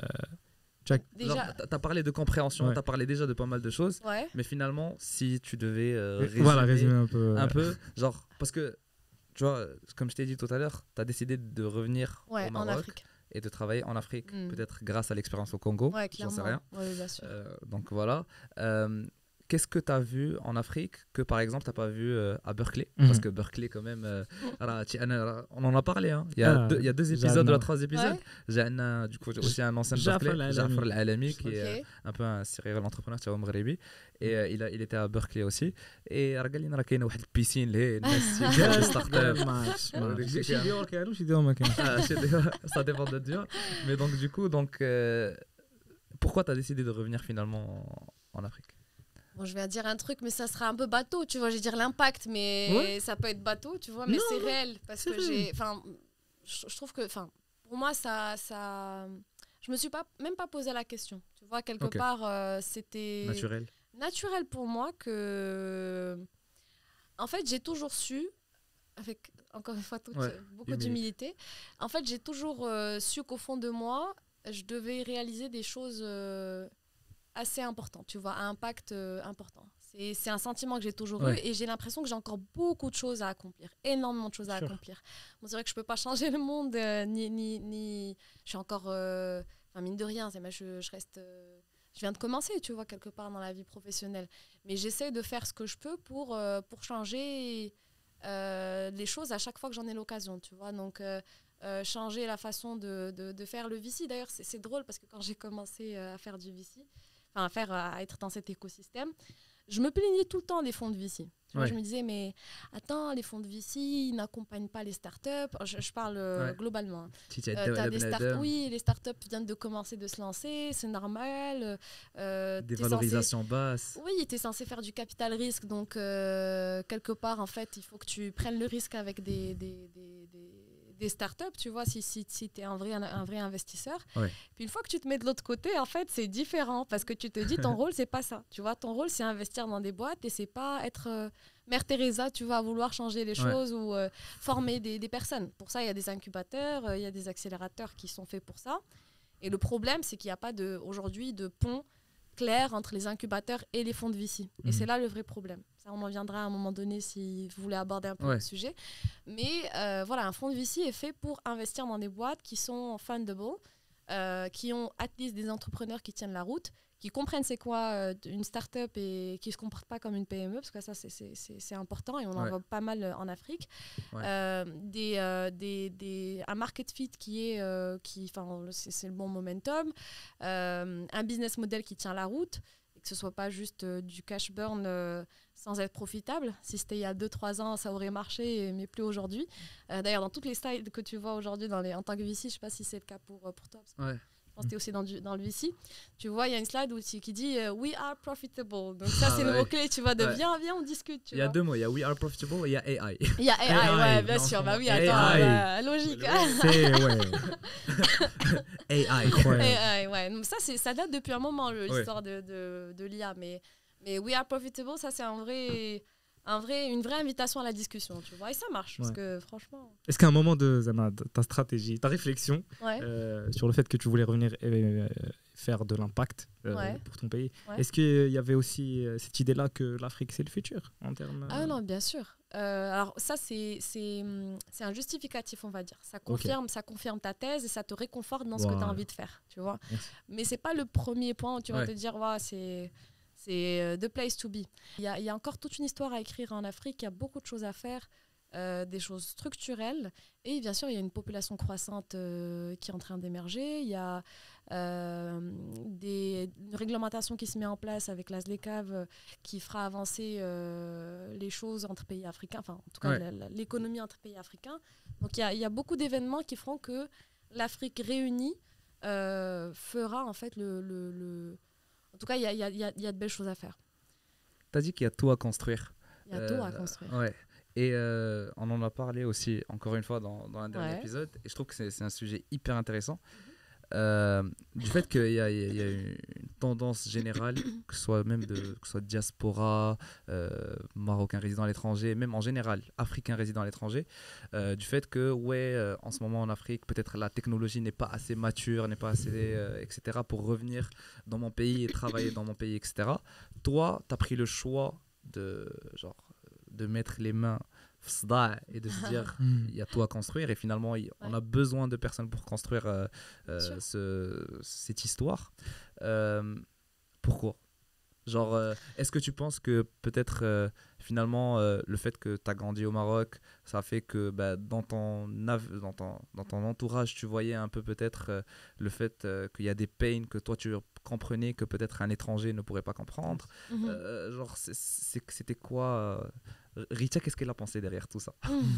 Déjà. Genre, t'as- t'as parlé de compréhension, Ouais. t'as parlé déjà de pas mal de choses. Ouais. Mais finalement, si tu devais euh, mais résumer, voilà, résumer un peu. euh, un peu, genre, parce que, tu vois, comme je t'ai dit tout à l'heure, tu as décidé de revenir Ouais, au en Maroc Afrique. et de travailler en Afrique, Mm. peut-être grâce à l'expérience au Congo, Ouais, j'en clairement. sais rien. Ouais, bien sûr. Euh, donc voilà. Euh, Qu'est-ce que tu as vu en Afrique que par exemple tu n'as pas vu euh, à Berkeley? Mhm. Parce que Berkeley, quand même, euh, rah, ti- ana- rah, on en a parlé. Hein. Il, y a Ah, deux, il y a deux Ja'na. épisodes, ou trois épisodes. Ouais. J'ai un, du coup, j'ai aussi un ancien de Ja'far Berkeley, Al-Alami. Ja'far Al-Alami, qui est euh, Ok. un peu un serial entrepreneur, tu vois, Mghribi. Et euh, il, a, il était à Berkeley aussi. Et راه قال لنا راه كاينه واحد البيسين اللي الناس تيمشيو ستارت اب. ما عرفتش، ما وداك عرفتش. الشيء شي كان- ديور كانوا شي ديور ما كانش. Ah, je sais déjà, ça dépend de Dieu. Mais donc, du coup, donc, euh, pourquoi tu as décidé de revenir finalement en, en Afrique? Bon, je vais dire un truc, mais ça sera un peu bateau, tu vois. Je vais dire l'impact, mais Ouais. ça peut être bateau, tu vois. Mais Non, c'est non, réel. Parce c'est que réel. j'ai. Enfin, je, je trouve que. Enfin, pour moi, ça, ça. Je me suis pas, même pas posé la question. Tu vois, quelque Ok. part, euh, c'était. Naturel. naturel pour moi que. En fait, j'ai toujours su, avec encore une fois toute, Ouais, beaucoup humilité. d'humilité, en fait, j'ai toujours euh, su qu'au fond de moi, je devais réaliser des choses euh, assez importantes, tu vois, à impact euh, important. C'est c'est un sentiment que j'ai toujours Ouais. eu et j'ai l'impression que j'ai encore beaucoup de choses à accomplir, énormément de choses à Sure. accomplir. Bon, c'est vrai que je peux pas changer le monde, euh, ni, ni, ni. Je suis encore. euh, Enfin, mine de rien, c'est- moi, je, je reste. euh, je viens de commencer, tu vois, quelque part dans la vie professionnelle. Mais j'essaie de faire ce que je peux pour, euh, pour changer euh, les choses à chaque fois que j'en ai l'occasion, tu vois. Donc, euh, euh, changer la façon de, de, de faire le V C. D'ailleurs, c'est c'est drôle parce que quand j'ai commencé euh, à faire du V C, enfin, à, faire, à être dans cet écosystème, je me plaignais tout le temps des fonds de V C. Tu vois, Ouais. je me disais, mais attends, les fonds de V C, ils n'accompagnent pas les startups. Je, je parle euh, Ouais. globalement. hein. Tu Euh, t'as des start- oui, les startups viennent de commencer de se lancer, c'est normal. Euh, Des t'es valorisations basses. censé- Oui, tu es censé faire du capital risque, donc euh, quelque part, en fait, il faut que tu prennes le risque avec des, des, des, des, des startups, tu vois, si, si, si tu es un vrai, un, un vrai investisseur. Ouais. Puis une fois que tu te mets de l'autre côté, en fait, c'est différent parce que tu te dis, ton rôle, c'est pas ça. Tu vois, ton rôle, c'est investir dans des boîtes et c'est pas être euh, Mère Teresa, tu vas vouloir changer les Ouais. choses ou euh, former des, des personnes. Pour ça, il y a des incubateurs, euh, il y a des accélérateurs qui sont faits pour ça. Et le problème, c'est qu'il n'y a pas de, aujourd'hui de pont clair entre les incubateurs et les fonds de V C. Et Mhm. c'est là le vrai problème. Ça, on en viendra à un moment donné si vous voulez aborder un peu Ouais. le sujet. Mais euh, voilà, un fonds de V C est fait pour investir dans des boîtes qui sont fundable, euh, qui ont at least des entrepreneurs qui tiennent la route, qui comprennent c'est quoi euh, une start-up et qui ne se comportent pas comme une P M E, parce que ça, c'est- c'est c'est- c'est important et on en Ouais. voit pas mal euh, en Afrique. Ouais. Euh, des, euh, des, des- un market fit qui est, euh, qui, enfin, c'est c'est le bon momentum, euh, un business model qui tient la route, et que ce soit pas juste euh, du cash burn euh, sans être profitable. Si c'était il y a deux trois ans, ça aurait marché, mais plus aujourd'hui. Euh, D'ailleurs, dans toutes les slides que tu vois aujourd'hui dans les, en tant que V C, je sais pas si c'est le cas pour, euh, pour toi, parce que Ouais. je pense que tu es aussi dans, du- dans le V C. Tu vois, il y a une slide où tu- qui dit euh, We are profitable. Donc ça, Ah c'est le ouais. mot-clé, tu vois, de Ouais. viens, viens, on discute. Tu Il y a vois. deux mots, il y a We Are Profitable et il y a A I. Il y a A I, A I, ouais, bien non, sûr. Bah oui, A I. attends, bah, logique. C'est ouais. A I. incroyable. A I, ouais. Donc ça, c'est- ça date depuis un moment, le- Ouais. l'histoire de, de, de l'I A. Mais, mais We are profitable, ça, c'est un vrai, un vrai, une vraie invitation à la discussion, tu vois. Et ça marche, parce Ouais. que franchement... Est-ce qu'à un moment de Zana, de ta stratégie, ta réflexion Ouais. euh, sur le fait que tu voulais revenir et euh, faire de l'impact euh, Ouais. pour ton pays, Ouais. est-ce qu'il y avait aussi euh, cette idée-là que l'Afrique c'est le futur en termes Ah non, bien sûr. Euh, alors ça, c'est c'est hum, c'est un justificatif, on va dire. Ça confirme, ça confirme ta thèse et ça te réconforte dans ce que tu Voilà. as envie de faire, tu vois. Merci. Mais c'est pas le premier point où tu vas Ouais. te dire, ouais, c'est c'est euh, the place to be. Il y, a, il y a encore toute une histoire à écrire en Afrique, il y a beaucoup de choses à faire, euh, des choses structurelles. Et bien sûr, il y a une population croissante euh, qui est en train d'émerger. Il y a euh, des, une réglementation qui se met en place avec la ZLECAf euh, qui fera avancer euh, les choses entre pays africains, enfin, en tout cas, Ouais. la- la- l'économie entre pays africains. Donc, il y a, il y a beaucoup d'événements qui feront que l'Afrique réunie euh, fera en fait le... le, le... En tout cas, il y a, il y, a, il y a- il y a de belles choses à faire. Tu as dit qu'il y a tout à construire. Il y a Euh, tout à construire. Ouais. Et euh, on en a parlé aussi, encore une fois, dans, dans un dernier Ouais. épisode. Et je trouve que c'est c'est un sujet hyper intéressant. Euh, du fait qu'il y a, il y a- il y a une tendance générale, que ce soit même de, que ce soit diaspora, euh, marocain résident à l'étranger, même en général, africain résident à l'étranger, euh, du fait que, ouais, euh, en ce moment en Afrique, peut-être la technologie n'est pas assez mature, n'est pas assez, euh, et cetera, pour revenir dans mon pays et travailler dans mon pays, et cetera. Toi, tu as pris le choix de, genre, de mettre les mains fsda et de se dire il y a tout à construire et finalement il- on a besoin de personnes pour construire euh, euh, Sûr. ce, cette histoire. Euh, pourquoi Genre, euh, est-ce que tu penses que peut-être euh, finalement euh, le fait que tu as grandi au Maroc, ça fait que bah, dans, ton nav- dans, ton, dans ton entourage, tu voyais un peu peut-être euh, le fait euh, qu'il y a des pains que toi tu comprenais que peut-être un étranger ne pourrait pas comprendre. Mhm. Euh, genre, c'est- c'est- c'était quoi euh, Richa, qu'est-ce qu'elle a pensé derrière tout ça?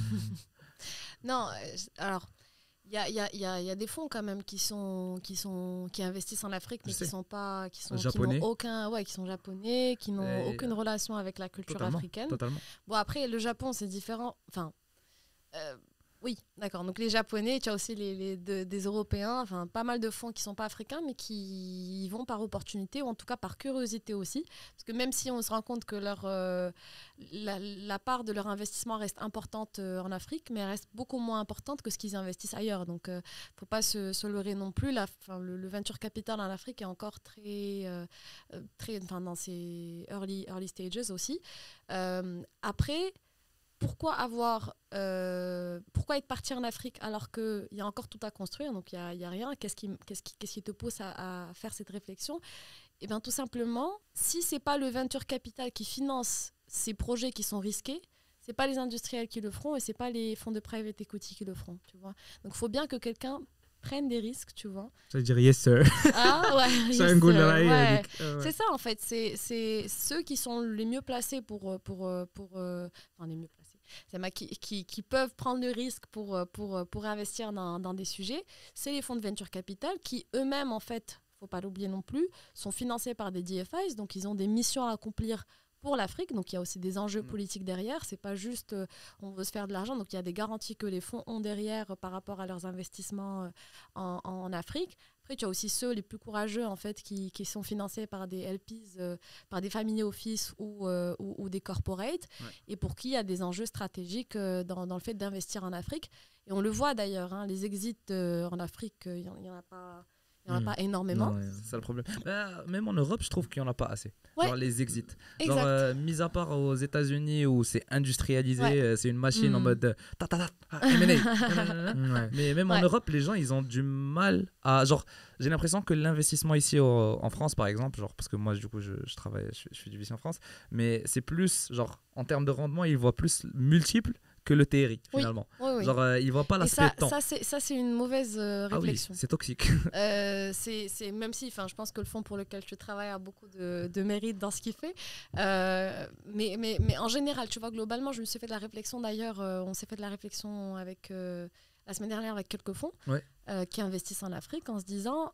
Non, euh, alors, il y a, il y, a, il y, a, il y a des fonds quand même qui, sont, qui, sont, qui investissent en Afrique, mais Je qui sais. sont pas, qui sont, qui Japonais. n'ont aucun, ouais, qui sont japonais, qui n'ont Et- aucune relation avec la culture Totalement, africaine. totalement. Bon, après, le Japon, c'est différent. Enfin, euh, oui, d'accord. Donc, les Japonais, tu as aussi les, les de- des Européens, enfin, pas mal de fonds qui ne sont pas africains, mais qui y vont par opportunité, ou en tout cas par curiosité aussi. Parce que même si on se rend compte que leur, euh, la, la part de leur investissement reste importante euh, en Afrique, mais elle reste beaucoup moins importante que ce qu'ils investissent ailleurs. Donc, il ne faut pas se, se leurrer non plus. La, fin, le, le venture capital en Afrique est encore très, euh, euh, très enfin, dans ses early, early stages aussi. Euh, après, pourquoi avoir, euh, pourquoi être parti en Afrique alors qu'il y a encore tout à construire, donc il n'y a, y a rien, qu'est-ce qui, qu'est-ce qui, qu'est-ce qui te pousse à, à faire cette réflexion? Eh bien tout simplement, si ce n'est pas le venture capital qui finance ces projets qui sont risqués, ce n'est pas les industriels qui le feront et ce n'est pas les fonds de private equity qui le feront. Tu vois. Donc il faut bien que quelqu'un prenne des risques, tu vois. Ça veut dire yes sir. Ah ouais, Ça yes, نقول euh, رأيي ouais. هذيك. آه، C'est ça en fait, c'est, c'est ceux qui sont les mieux placés pour, euh, pour, euh, pour euh, enfin les mieux placés, c'est ma- qui, qui, qui peuvent prendre le risque pour, euh, pour, euh, pour investir dans, dans des sujets, c'est les fonds de venture capital qui eux-mêmes en fait, faut pas l'oublier non plus, sont financés par des D F Is, donc ils ont des missions à accomplir pour l'Afrique, donc il y a aussi des enjeux politiques derrière, c'est pas juste euh, on veut se faire de l'argent, donc il y a des garanties que les fonds ont derrière euh, par rapport à leurs investissements euh, en, en Afrique. Après, tu as aussi ceux les plus courageux en fait qui, qui sont financés par des L Ps, euh, par des family office ou, euh, ou, ou des corporates, Ouais. et pour qui il y a des enjeux stratégiques euh, dans, dans le fait d'investir en Afrique. Et on le voit d'ailleurs, hein, les exits euh, en Afrique, il n'y en, en a pas, il y en a Mm. pas énormément. Non, ouais. C'est ça le problème. Bah, même en Europe, je trouve qu'il n'y en a pas assez. Ouais. Genre les exits. Exact. Genre, euh, mis à part aux États-Unis où c'est industrialisé, Ouais. euh, c'est une machine en Mm. mode euh, ta ta ta, ah, M and A, nanana. Ouais. Mais même en Ouais. Europe, les gens, ils ont du mal à. Genre, j'ai l'impression que l'investissement ici au- en France, par exemple, genre, parce que moi, du coup, je, je travaille, je, je fais du V C en France, mais c'est plus, genre, en termes de rendement, ils voient plus multiple que le T R I, Oui. finalement. Oui, oui. Genre, euh, ils voient pas Et l'aspect ça, temps. ça, c'est, ça, c'est une mauvaise euh, Ah oui, réflexion. c'est toxique. Euh, c'est, c'est, même si je pense que le fonds pour lequel tu travailles a beaucoup de, de mérite dans ce qu'il fait. Euh, mais, mais, mais en général, tu vois, globalement, je me suis fait de la réflexion. D'ailleurs, euh, on s'est fait de la réflexion avec, euh, la semaine dernière avec quelques fonds Ouais. euh, qui investissent en Afrique en se disant...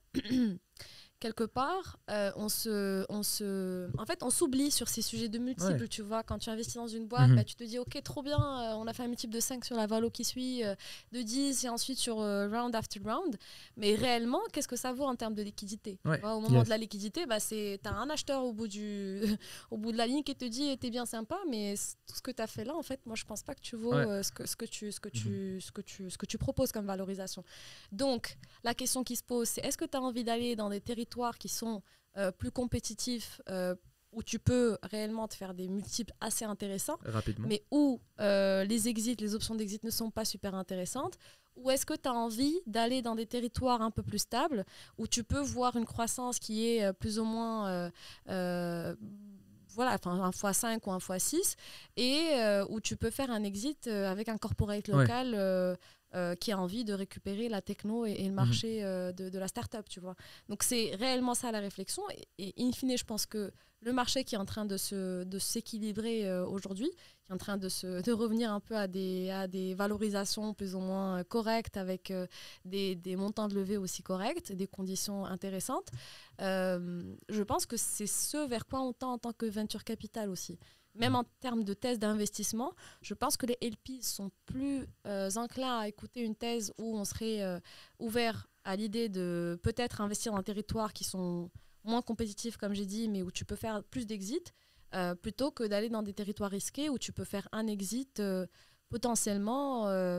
quelque part, euh, on se, on se, en fait, on s'oublie sur ces sujets de multiples. Ouais. Tu vois, quand tu investis dans une boîte, Mhm. bah, tu te dis, ok, trop bien, euh, on a fait un multiple de cinq sur la valo qui suit, euh, de dix et ensuite sur euh, round after round. Mais réellement, qu'est-ce que ça vaut en termes de liquidité? Tu Ouais. vois, au moment Yes. de la liquidité, bah, c'est, t'as un acheteur au bout du, au bout de la ligne qui te dit, t'es bien sympa, mais c- tout ce que tu as fait là, en fait, moi, je pense pas que tu vaux Ouais. euh, ce que, ce que tu, ce que tu, ce que tu, ce que tu proposes comme valorisation. Donc, la question qui se pose, c'est est-ce que tu as envie d'aller dans des territoires qui sont euh, plus compétitifs, euh, où tu peux réellement te faire des multiples assez intéressants, Rapidement. mais où euh, les exits, les options d'exit ne sont pas super intéressantes? Ou est-ce que tu as envie d'aller dans des territoires un peu plus stables, où tu peux voir une croissance qui est euh, plus ou moins euh, euh, voilà, enfin, un fois cinq ou un fois six, et euh, où tu peux faire un exit euh, avec un corporate local ouais. euh, euh, qui a envie de récupérer la techno et, et le marché mmh. euh, de, de la start-up, tu vois. Donc c'est réellement ça la réflexion. Et, et in fine, je pense que le marché qui est en train de, se, de s'équilibrer euh, aujourd'hui, qui est en train de, se, de revenir un peu à des, à des valorisations plus ou moins correctes, avec euh, des, des montants de levée aussi corrects, des conditions intéressantes, euh, je pense que c'est ce vers quoi on tend en tant que venture capital aussi. Même en termes de thèse d'investissement, je pense que les L P sont plus euh, enclins à écouter une thèse où on serait euh, ouvert à l'idée de peut-être investir dans des territoires qui sont moins compétitifs, comme j'ai dit, mais où tu peux faire plus d'exit, euh, plutôt que d'aller dans des territoires risqués où tu peux faire un exit euh, potentiellement, euh,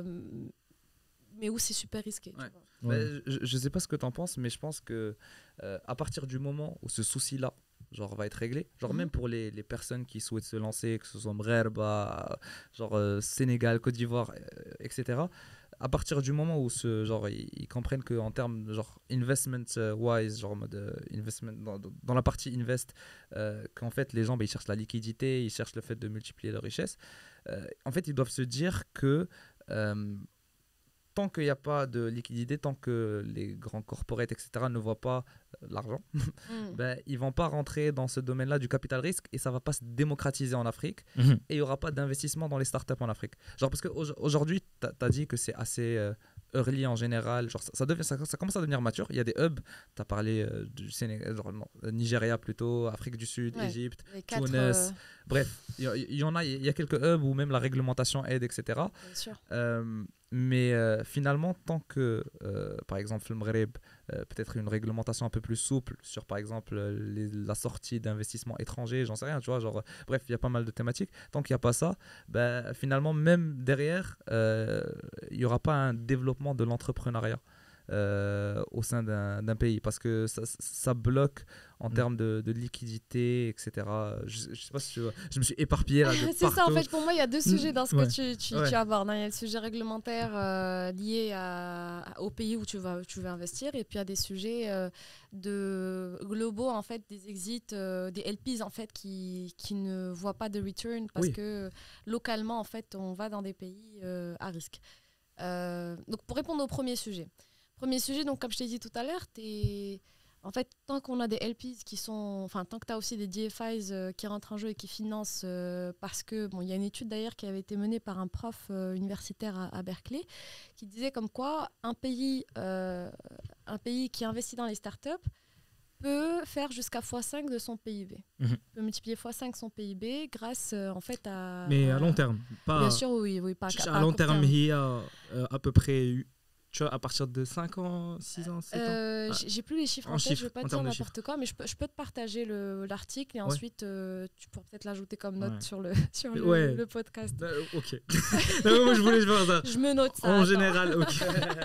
mais où c'est super risqué. Ouais. Tu vois. Ouais. Bah, je ne sais pas ce que tu en penses, mais je pense que euh, à partir du moment où ce souci-là genre va être réglé, genre mm-hmm. même pour les, les personnes qui souhaitent se lancer, que ce soit Mrerba, genre euh, Sénégal, Côte d'Ivoire, euh, et cetera. À partir du moment où ce, genre, ils, ils comprennent qu'en termes genre investment wise, genre mode euh, investment dans, dans la partie invest, euh, qu'en fait les gens bah, ils cherchent la liquidité, ils cherchent le fait de multiplier leur richesse. Euh, en fait, ils doivent se dire que euh, tant qu'il n'y a pas de liquidité, tant que les grands corporates, et cetera, ne voient pas euh, l'argent, mm. ben, ils ne vont pas rentrer dans ce domaine-là du capital risque et ça ne va pas se démocratiser en Afrique mm-hmm. et il n'y aura pas d'investissement dans les startups en Afrique. Genre, parce qu'aujourd'hui, tu as dit que c'est assez euh, early en général, genre, ça, ça, devient, ça, ça commence à devenir mature. Il y a des hubs, tu as parlé euh, du Sénégal, genre, non, Nigeria plutôt, Afrique du Sud, ouais, Égypte, Tunis. Euh... Bref, il y, y en a, il y a quelques hubs où même la réglementation aide, et cetera. Bien sûr. Euh, mais euh, finalement, tant que, euh, par exemple, le Maghreb, euh, peut-être une réglementation un peu plus souple sur, par exemple, les, la sortie d'investissements étrangers, j'en sais rien, tu vois, genre, bref, il y a pas mal de thématiques. Tant qu'il n'y a pas ça, ben, finalement, même derrière, euh, il n'y aura pas un développement de l'entrepreneuriat. Euh, au sein d'un, d'un pays parce que ça, ça bloque en mmh. termes de, de liquidité, et cetera. Je, je sais pas si tu vois, je me suis éparpillé là de c'est partout. ça en fait, pour moi il y a deux sujets dans ce ouais. que tu, tu, ouais. tu abordes. Il y a le sujet réglementaire euh, lié à, au pays où tu vas, tu veux investir et puis il y a des sujets euh, de globaux en fait, des exits, euh, des L Ps en fait qui, qui ne voient pas de return parce oui. que localement en fait on va dans des pays euh, à risque. Euh, donc pour répondre au premier sujet. Premier sujet, donc comme je t'ai dit tout à l'heure, t'es... en fait, tant qu'on a des L Ps qui sont... Enfin, tant que tu as aussi des D F Is euh, qui rentrent en jeu et qui financent, euh, parce que... Bon, il y a une étude d'ailleurs qui avait été menée par un prof euh, universitaire à, à Berkeley qui disait comme quoi un pays, euh, un pays qui investit dans les startups peut faire jusqu'à fois cinq de son P I B. Mm-hmm. Peut multiplier fois cinq son P I B grâce euh, en fait à... Mais à, à long terme, pas... Bien sûr, oui. oui pas, à, pas à long court terme, terme. il y a euh, à peu près... Tu vois, à partir de cinq ans, six ans, sept euh, ans ah. J'ai plus les chiffres en, en tête, chiffre, je ne vais pas dire n'importe quoi, mais je peux, je peux te partager le, l'article et ouais. ensuite euh, tu pourras peut-être l'ajouter comme note ouais. sur, le, sur le, ouais. le podcast. Euh, ok. non, moi, je voulais faire ça. Je me note ça. En attends. général, ok.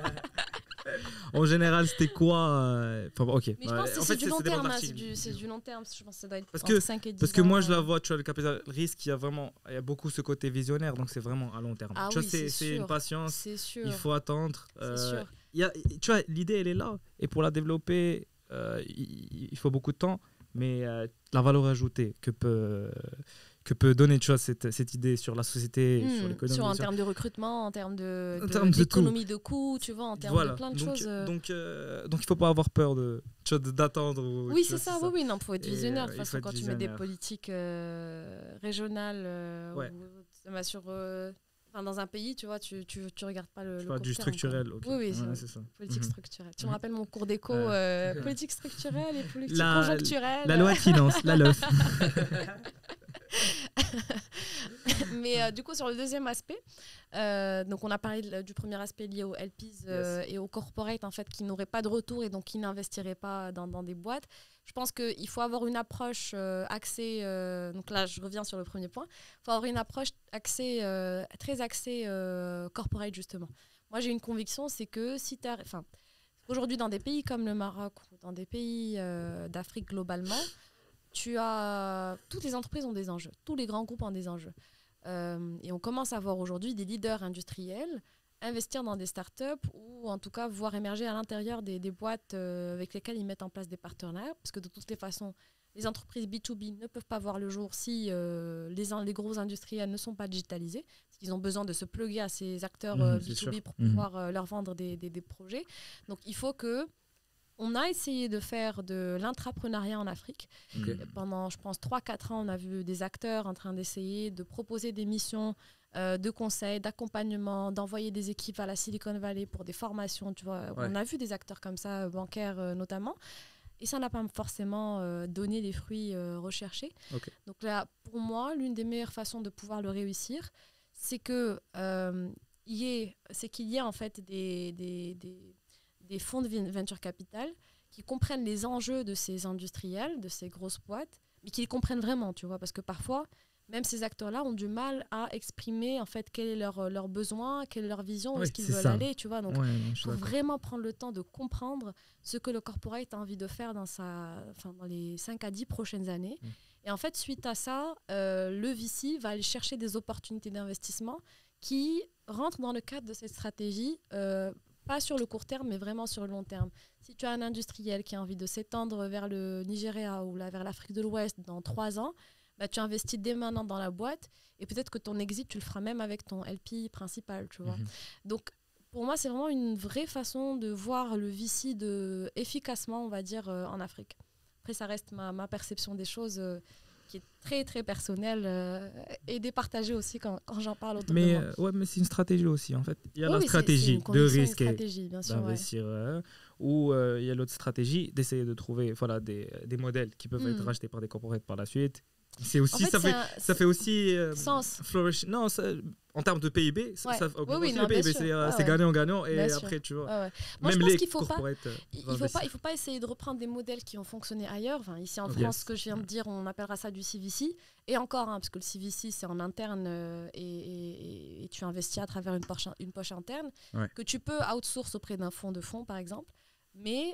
En général, c'était quoi euh... enfin, ok. Mais je pense que en c'est, fait, du c'est, long c'est, terme, hein, c'est, du, c'est du long terme. Je pense que ça doit être parce entre que, cinq et dix parce que ans, moi, je euh... la vois, tu vois, le capital risque, il y a vraiment, il y a beaucoup ce côté visionnaire, donc c'est vraiment à long terme. Ah tu oui, vois, c'est, c'est, c'est une patience. C'est sûr. Il faut attendre. C'est euh, sûr. Y a, tu vois, l'idée, elle est là. Et pour la développer, euh, il, il faut beaucoup de temps. Mais euh, la valeur ajoutée que peut, que peut donner tu vois, cette, cette idée sur la société, mmh, sur l'économie. Sur, en termes de recrutement, en termes de, en de, termes de d'économie de coûts, tu vois, en termes voilà. de plein de donc, choses. Euh... Donc, euh, donc il ne faut pas avoir peur de, tu vois, d'attendre. Ou, oui, c'est vois, ça, c'est oui, oui, non, il faut être visionnaire. De toute façon, quand visionnaire. tu mets des politiques euh, régionales euh, ouais. ou, sur... Euh, Enfin, dans un pays, tu vois, tu, tu, tu regardes pas le, le court du terme, structurel. Okay. Oui, oui, c'est, ouais, c'est ça. Politique mm-hmm. structurelle. Tu me rappelles mon cours d'éco, ouais. euh, politique structurelle et politique la, conjoncturelle. La loi de finances, la L O F. Mais euh, du coup, sur le deuxième aspect, euh, donc on a parlé de, du premier aspect lié aux L Ps euh, yes. et aux corporates en fait, qui n'auraient pas de retour et donc qui n'investiraient pas dans, dans des boîtes. Je pense qu'il faut avoir une approche euh, axée, euh, donc là je reviens sur le premier point, il faut avoir une approche axée, euh, très axée euh, corporate justement. Moi j'ai une conviction, c'est que si tu as... Enfin, aujourd'hui dans des pays comme le Maroc ou dans des pays euh, d'Afrique globalement, tu as toutes les entreprises ont des enjeux, tous les grands groupes ont des enjeux. Euh, et on commence à voir aujourd'hui des leaders industriels investir dans des startups ou en tout cas voir émerger à l'intérieur des, des boîtes euh, avec lesquelles ils mettent en place des partenaires, parce que de toutes les façons, les entreprises B deux B ne peuvent pas voir le jour si euh, les, les gros industriels ne sont pas digitalisés, parce qu'ils ont besoin de se plugger à ces acteurs Mmh, euh, c'est B deux B sûr. pour Mmh. pouvoir euh, leur vendre des, des, des projets. Donc il faut que on a essayé de faire de l'intrapreneuriat en Afrique. Ok. Et pendant, je pense, trois quatre ans, on a vu des acteurs en train d'essayer de proposer des missions euh, de conseil, d'accompagnement, d'envoyer des équipes à la Silicon Valley pour des formations. Tu vois. Ouais. On a vu des acteurs comme ça, euh, bancaires euh, notamment. Et ça n'a pas forcément euh, donné les fruits euh, recherchés. Ok. Donc là, pour moi, l'une des meilleures façons de pouvoir le réussir, c'est que euh, y ait, c'est qu'il y ait en fait des, des, des, des fonds de venture capital qui comprennent les enjeux de ces industriels, de ces grosses boîtes, mais qui les comprennent vraiment, tu vois, parce que parfois, même ces acteurs-là ont du mal à exprimer en fait quel est leur, leur besoin, quelle est leur vision, où Ouais, est-ce qu'ils c'est veulent ça. aller, tu vois. Donc, Ouais, non, je il suis faut d'accord. vraiment prendre le temps de comprendre ce que le corporate a envie de faire dans, sa, enfin, dans les cinq à dix prochaines années. Mm. Et en fait, suite à ça, euh, le V C va aller chercher des opportunités d'investissement qui rentrent dans le cadre de cette stratégie, euh, pas sur le court terme, mais vraiment sur le long terme. Si tu as un industriel qui a envie de s'étendre vers le Nigeria ou là, vers l'Afrique de l'Ouest dans trois ans, bah, tu investis dès maintenant dans la boîte et peut-être que ton exit, tu le feras même avec ton L P principal, tu vois. Mhm. Donc, pour moi, c'est vraiment une vraie façon de voir le V C de, efficacement, on va dire, euh, en Afrique. Après, ça reste ma, ma perception des choses euh, qui est très, très personnelle euh, et départagée aussi quand, quand j'en parle autour Mais, de moi. euh, ouais, mais c'est une stratégie aussi, en fait. Il y a Oui, la oui, c'est- stratégie c'est une de conviction, une risquer, stratégie, bien sûr, ouais. d'investir, euh, ou euh, il y a l'autre stratégie d'essayer de trouver voilà, des, des modèles qui peuvent être Mm. rachetés par des corporates par la suite. C'est aussi, En fait, ça, c'est fait, un- ça fait aussi euh, Sens. flourish. Non, ça- en termes de P I B, ça, Ouais. ça Oui, augmente oui, aussi non, le P I B. bien sûr. C'est euh, Ouais, c'est ouais. gagnant-gagnant. Et Bien sûr. après, tu vois, Ouais, ouais. Moi, même je pense les qu'il faut pas, corporates euh, il vont il faut pas, investir. il faut pas essayer de reprendre des modèles qui ont fonctionné ailleurs. Enfin, ici en Ok. France, Yes. ce que je viens de dire, on appellera ça du C V C. Et encore, hein, parce que le C V C, c'est en interne euh, et, et- et tu investis à travers une poche, une poche interne Ouais. que tu peux outsource auprès d'un fonds de fonds, par exemple. Mais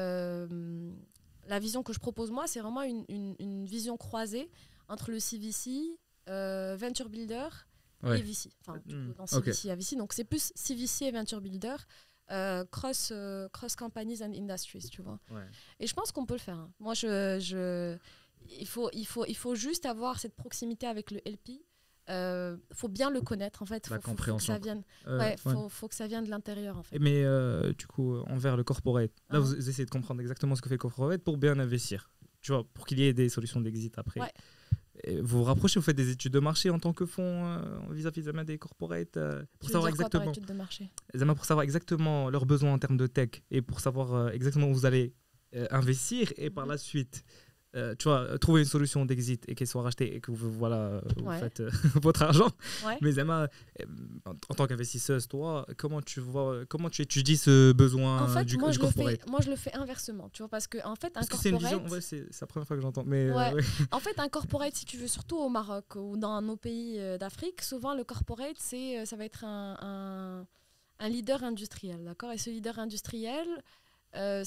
euh, la vision que je propose, moi, c'est vraiment une, une- une vision croisée entre le C V C, euh, Venture Builder Ouais. et V C. Enfin, du Mm. coup, dans Ok. C V C, il y a V C. Donc, c'est plus C V C et Venture Builder, euh, cross, euh, cross companies and industries, tu vois. Ouais. Et je pense qu'on peut le faire. hein. Moi, je, je, il, faut, il, faut, il faut juste avoir cette proximité avec le L P. Il faut bien le connaître, en fait. La Faut, faut- faut que compréhension, ça vienne. Euh, Ouais, ouais. faut, faut que ça vienne de l'intérieur, en fait. Mais euh, du coup, envers le corporate, là, Ah. vous essayez de comprendre exactement ce que fait le corporate pour bien investir. Tu vois, pour qu'il y ait des solutions d'exit après. Ouais. Et vous vous rapprochez, vous faites des études de marché en tant que fonds euh, vis-à-vis Zama, des corporates euh, pour Tu veux savoir dire quoi par exactement, étude de marché? Zama, pour savoir exactement leurs besoins en termes de tech et pour savoir euh, exactement où vous allez euh, investir et par Mhm. la suite. euh, tu vois, euh, trouver une solution d'exit et qu'elle soit rachetée et que vous, voilà, euh, vous Ouais. faites euh, votre argent. Ouais. Mais Zama, euh, en, en tant qu'investisseuse, toi, comment tu vois, comment tu étudies ce besoin En fait, du, moi, du je le corporate? fais, moi, je le fais inversement, tu vois, parce que en fait, un Parce que c'est une corporate, vision, ouais, c'est c'est la première fois que j'entends. Mais euh, Ouais. ouais. en fait, un corporate, si tu veux, surtout au Maroc ou dans nos pays euh, d'Afrique, souvent le corporate, c'est, euh, ça va être un, un, un leader industriel, d'accord. Et ce leader industriel, euh,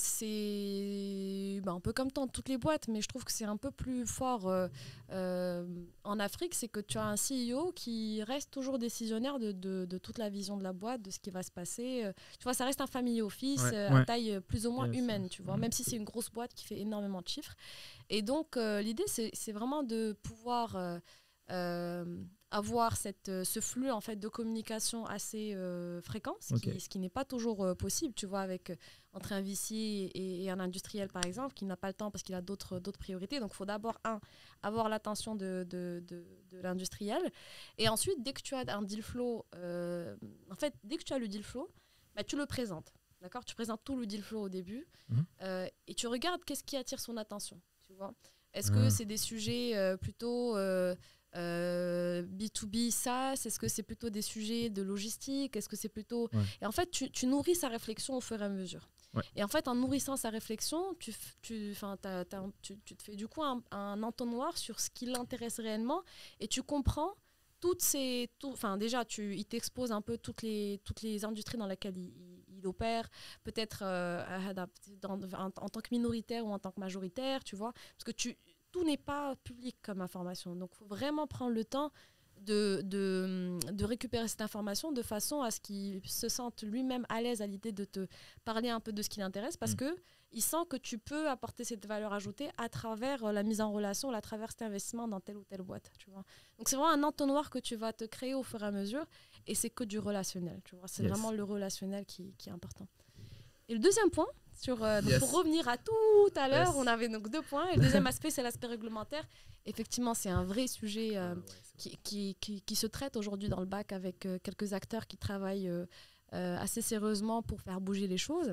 c'est ben, un peu comme dans toutes les boîtes, mais je trouve que c'est un peu plus fort euh, euh, en Afrique, c'est que tu as un C E O qui reste toujours décisionnaire de, de, de toute la vision de la boîte, de ce qui va se passer. Euh, Tu vois, ça reste un family office Ouais. euh, Ouais. à taille euh, plus ou moins Yes, humaine, yes. tu vois, Mhm. même si c'est une grosse boîte qui fait énormément de chiffres. Et donc, euh, l'idée, c'est c'est vraiment de pouvoir euh, euh, avoir cette, euh, ce flux en fait, de communication assez euh, fréquent, ce qui, Ok. ce qui n'est pas toujours euh, possible, tu vois, avec, euh, entre un V C et, et un industriel, par exemple, qui n'a pas le temps parce qu'il a d'autres d'autres priorités. Donc, il faut d'abord, un, avoir l'attention de, de, de, de l'industriel. Et ensuite, dès que tu as un deal flow, euh, en fait, dès que tu as le deal flow, bah, tu le présentes. D'accord, tu présentes tout le deal flow au début Mhm. euh, et tu regardes qu'est-ce qui attire son attention. Tu vois, est-ce que Ah. c'est des sujets euh, plutôt euh, euh, B deux B SaaS? Est-ce que c'est plutôt des sujets de logistique? Est-ce que c'est plutôt... Ouais. Et en fait, tu, tu nourris sa réflexion au fur et à mesure. Ouais. Et en fait, en nourrissant sa réflexion, tu, f- tu, 'fin, t'as- t'as un- tu, tu te fais du coup un, un entonnoir sur ce qui l'intéresse réellement et tu comprends toutes ces... tout- Enfin, déjà, tu, il t'expose un peu toutes les, toutes les industries dans lesquelles il, il- il opère, peut-être euh, dans- en, en tant que minoritaire ou en tant que majoritaire, tu vois. Parce que tu tout n'est pas public comme information. Donc, il faut vraiment prendre le temps de, de, de récupérer cette information de façon à ce qu'il se sente lui-même à l'aise à l'idée de te parler un peu de ce qui l'intéresse, parce Mm. qu'il sent que tu peux apporter cette valeur ajoutée à travers euh, la mise en relation, à travers cet investissement dans telle ou telle boîte. Tu vois. Donc, c'est vraiment un entonnoir que tu vas te créer au fur et à mesure, et c'est que du relationnel. Tu vois. C'est Yes. vraiment le relationnel qui, qui est important. Et le deuxième point, sur, euh, donc Yes. pour revenir à tout à l'heure, Yes. on avait donc deux points. Et le deuxième aspect, c'est l'aspect réglementaire. Effectivement, c'est un vrai sujet euh, qui, qui, qui, qui se traite aujourd'hui dans le bac avec euh, quelques acteurs qui travaillent euh, euh, assez sérieusement pour faire bouger les choses.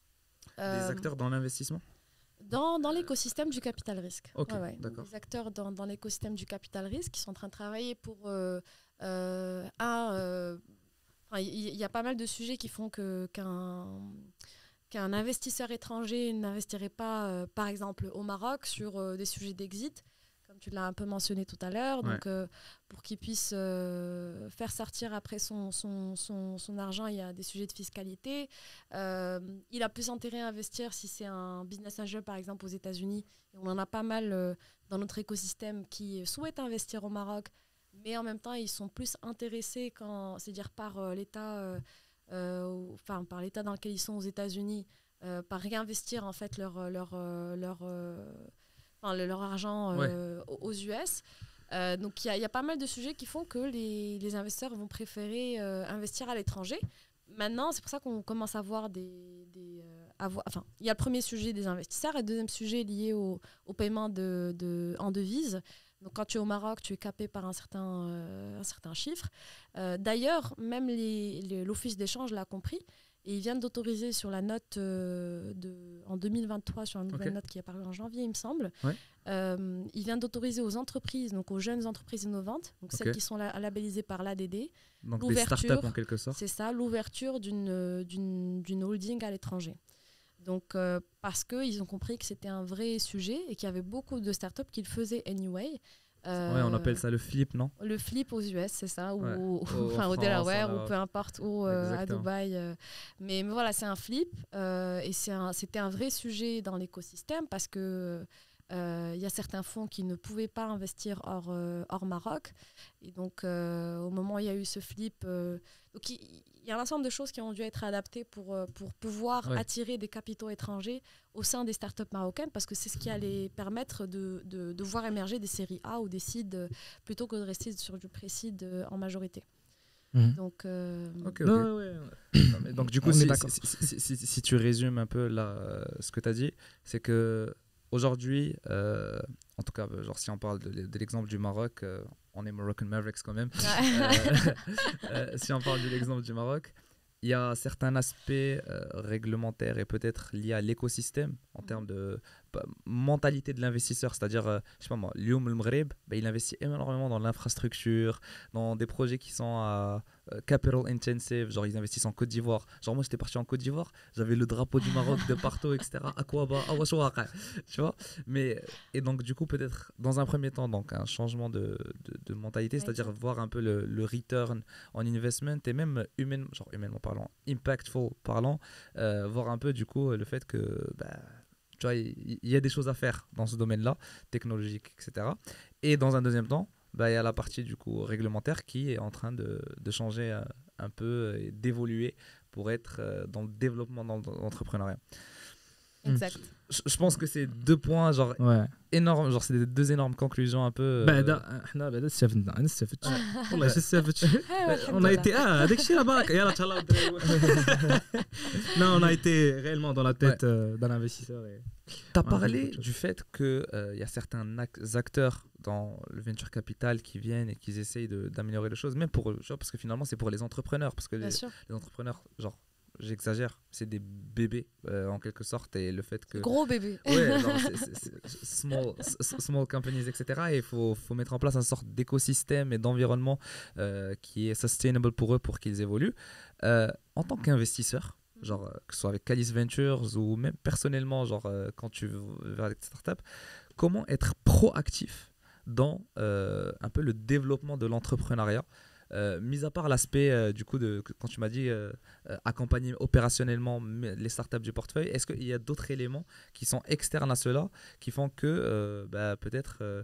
Des Euh, acteurs dans l'investissement. dans, dans l'écosystème du capital risque. Ok, Ouais, ouais. d'accord. Des acteurs dans, dans l'écosystème du capital risque qui sont en train de travailler pour euh, euh, un... euh, enfin, il y, y a pas mal de sujets qui font que, qu'un, qu'un investisseur étranger n'investirait pas, euh, par exemple, au Maroc sur euh, des sujets d'exit, comme tu l'as un peu mentionné tout à l'heure. Ouais. Donc, euh, pour qu'il puisse euh, faire sortir après son, son, son, son argent, il y a des sujets de fiscalité. Euh, il a plus intérêt à investir si c'est un business angel, par exemple, aux États-Unis. Et on en a pas mal euh, dans notre écosystème qui souhaitent investir au Maroc, mais en même temps, ils sont plus intéressés, quand, c'est-à-dire par euh, l'État, euh, euh, ou- enfin par l'État dans lequel ils sont aux États-Unis, euh, par réinvestir en fait leur leur euh, leur, euh, enfin, le- leur argent euh, aux aux U S. Euh, donc il y, a- il y a pas mal de sujets qui font que les, les investisseurs vont préférer euh, investir à l'étranger. Maintenant, c'est pour ça qu'on commence à voir des, des euh, à voir- enfin, il y a le premier sujet des investisseurs et le deuxième sujet lié au, au paiement de, de, en devises. Donc, quand tu es au Maroc, tu es capé par un certain, euh, un certain chiffre. Euh, D'ailleurs, même les- les- l'Office d'échange l'a compris. Et ils viennent d'autoriser sur la note euh, de, en deux mille vingt-trois, sur une nouvelle Ok. note qui est apparue en janvier, il me semble. Ouais. Euh, ils viennent d'autoriser aux entreprises, donc aux jeunes entreprises innovantes, donc Ok. celles qui sont la- labellisées par l'A D D, Donc des l'ouverture, startups en quelque sorte. c'est ça, l'ouverture d'une euh, d'une d'une holding à l'étranger. Donc, euh, parce qu'ils ont compris que c'était un vrai sujet et qu'il y avait beaucoup de startups qui le faisaient anyway. Euh, Ouais, on appelle ça le flip, non? le flip aux U S, c'est ça, ou Ouais. au- Au- enfin, en au France, Delaware, en ou Europe. peu importe où, euh, à Exactement. Dubaï. euh. Mais, mais voilà, c'est un flip euh, et c'est un- c'était un vrai sujet dans l'écosystème parce que euh, il y a certains fonds qui ne pouvaient pas investir hors, euh, hors Maroc. Et donc, euh, au moment où il y a eu ce flip, euh, donc il il y a un ensemble de choses qui ont dû être adaptées pour, euh, pour pouvoir Ouais. attirer des capitaux étrangers au sein des startups marocaines parce que c'est ce qui allait permettre de, de, de voir émerger des séries A ou des seeds euh, plutôt que de rester sur du pré-seed euh, en majorité. Mhm. Donc, euh, Ok, ok. Non, ouais, ouais. Non, mais donc du coup, On est si, d'accord. si, si- si- si tu résumes un peu là, euh, ce que tu as dit, c'est que aujourd'hui, euh, en tout cas, euh, genre si on parle de, de l'exemple du Maroc, euh, on est Moroccan Mavericks quand même. Euh, euh, si on parle de l'exemple du Maroc, il y a certains aspects euh, réglementaires et peut-être liés à l'écosystème en termes de bah, mentalité de l'investisseur, c'est-à-dire, euh, je sais pas moi, Lyoum El Maghreb, bah, il investit énormément dans l'infrastructure, dans des projets qui sont à euh, capital intensive, genre ils investissent en Côte d'Ivoire. Genre moi j'étais parti en Côte d'Ivoire, j'avais le drapeau du Maroc de partout, et cetera. Aquaba, Awasouaqa, tu vois. Mais et donc du coup peut-être dans un premier temps donc un changement de, de, de mentalité, Ouais, c'est-à-dire exact. voir un peu le, le return en investment et même humain, genre humainement parlant, impactful parlant, euh, voir un peu du coup le fait que bah, tu vois, il y, y a des choses à faire dans ce domaine-là, technologique, et cetera. Et dans un deuxième temps, bah, il y a la partie du coup réglementaire qui est en train de, de changer euh, un peu et d'évoluer pour être euh, dans le développement dans l'entrepreneuriat. exact. Je, je pense que c'est deux points genre Ouais. énormes, genre c'est des deux énormes conclusions un peu. euh, بعدا احنا بعدا استفدنا انا استفدت والله شو استفدت Ah ouais, on a alhamdoulilah. été ah هذاك الشيء راه باك يلا تهلاو non on a été réellement dans la tête euh, d'un investisseur et T'as Ouais, parlé beaucoup de du fait qu'il y a certains ac- acteurs dans le venture capital qui viennent et qui essayent de- d'améliorer les choses, même pour eux, genre, parce que finalement c'est pour les entrepreneurs, parce que Bien les, sûr. les entrepreneurs, genre j'exagère, c'est des bébés euh, en quelque sorte, et le fait que Gros bébé. ouais, genre, c'est- c'est- c'est small, s- small companies, et cetera. Et il faut, faut mettre en place une sorte d'écosystème et d'environnement euh, qui est sustainable pour eux pour qu'ils évoluent. Euh, en tant qu'investisseur, genre euh, que ce soit avec Calis Ventures ou même personnellement, genre euh, quand tu veux vers des startups, comment être proactif dans euh, un peu le développement de l'entrepreneuriat Euh, mis à part l'aspect euh, du coup de que- quand tu m'as dit euh, euh, accompagner opérationnellement m- les startups du portefeuille, est-ce qu'il y a d'autres éléments qui sont externes à cela qui font que euh, bah, peut-être euh,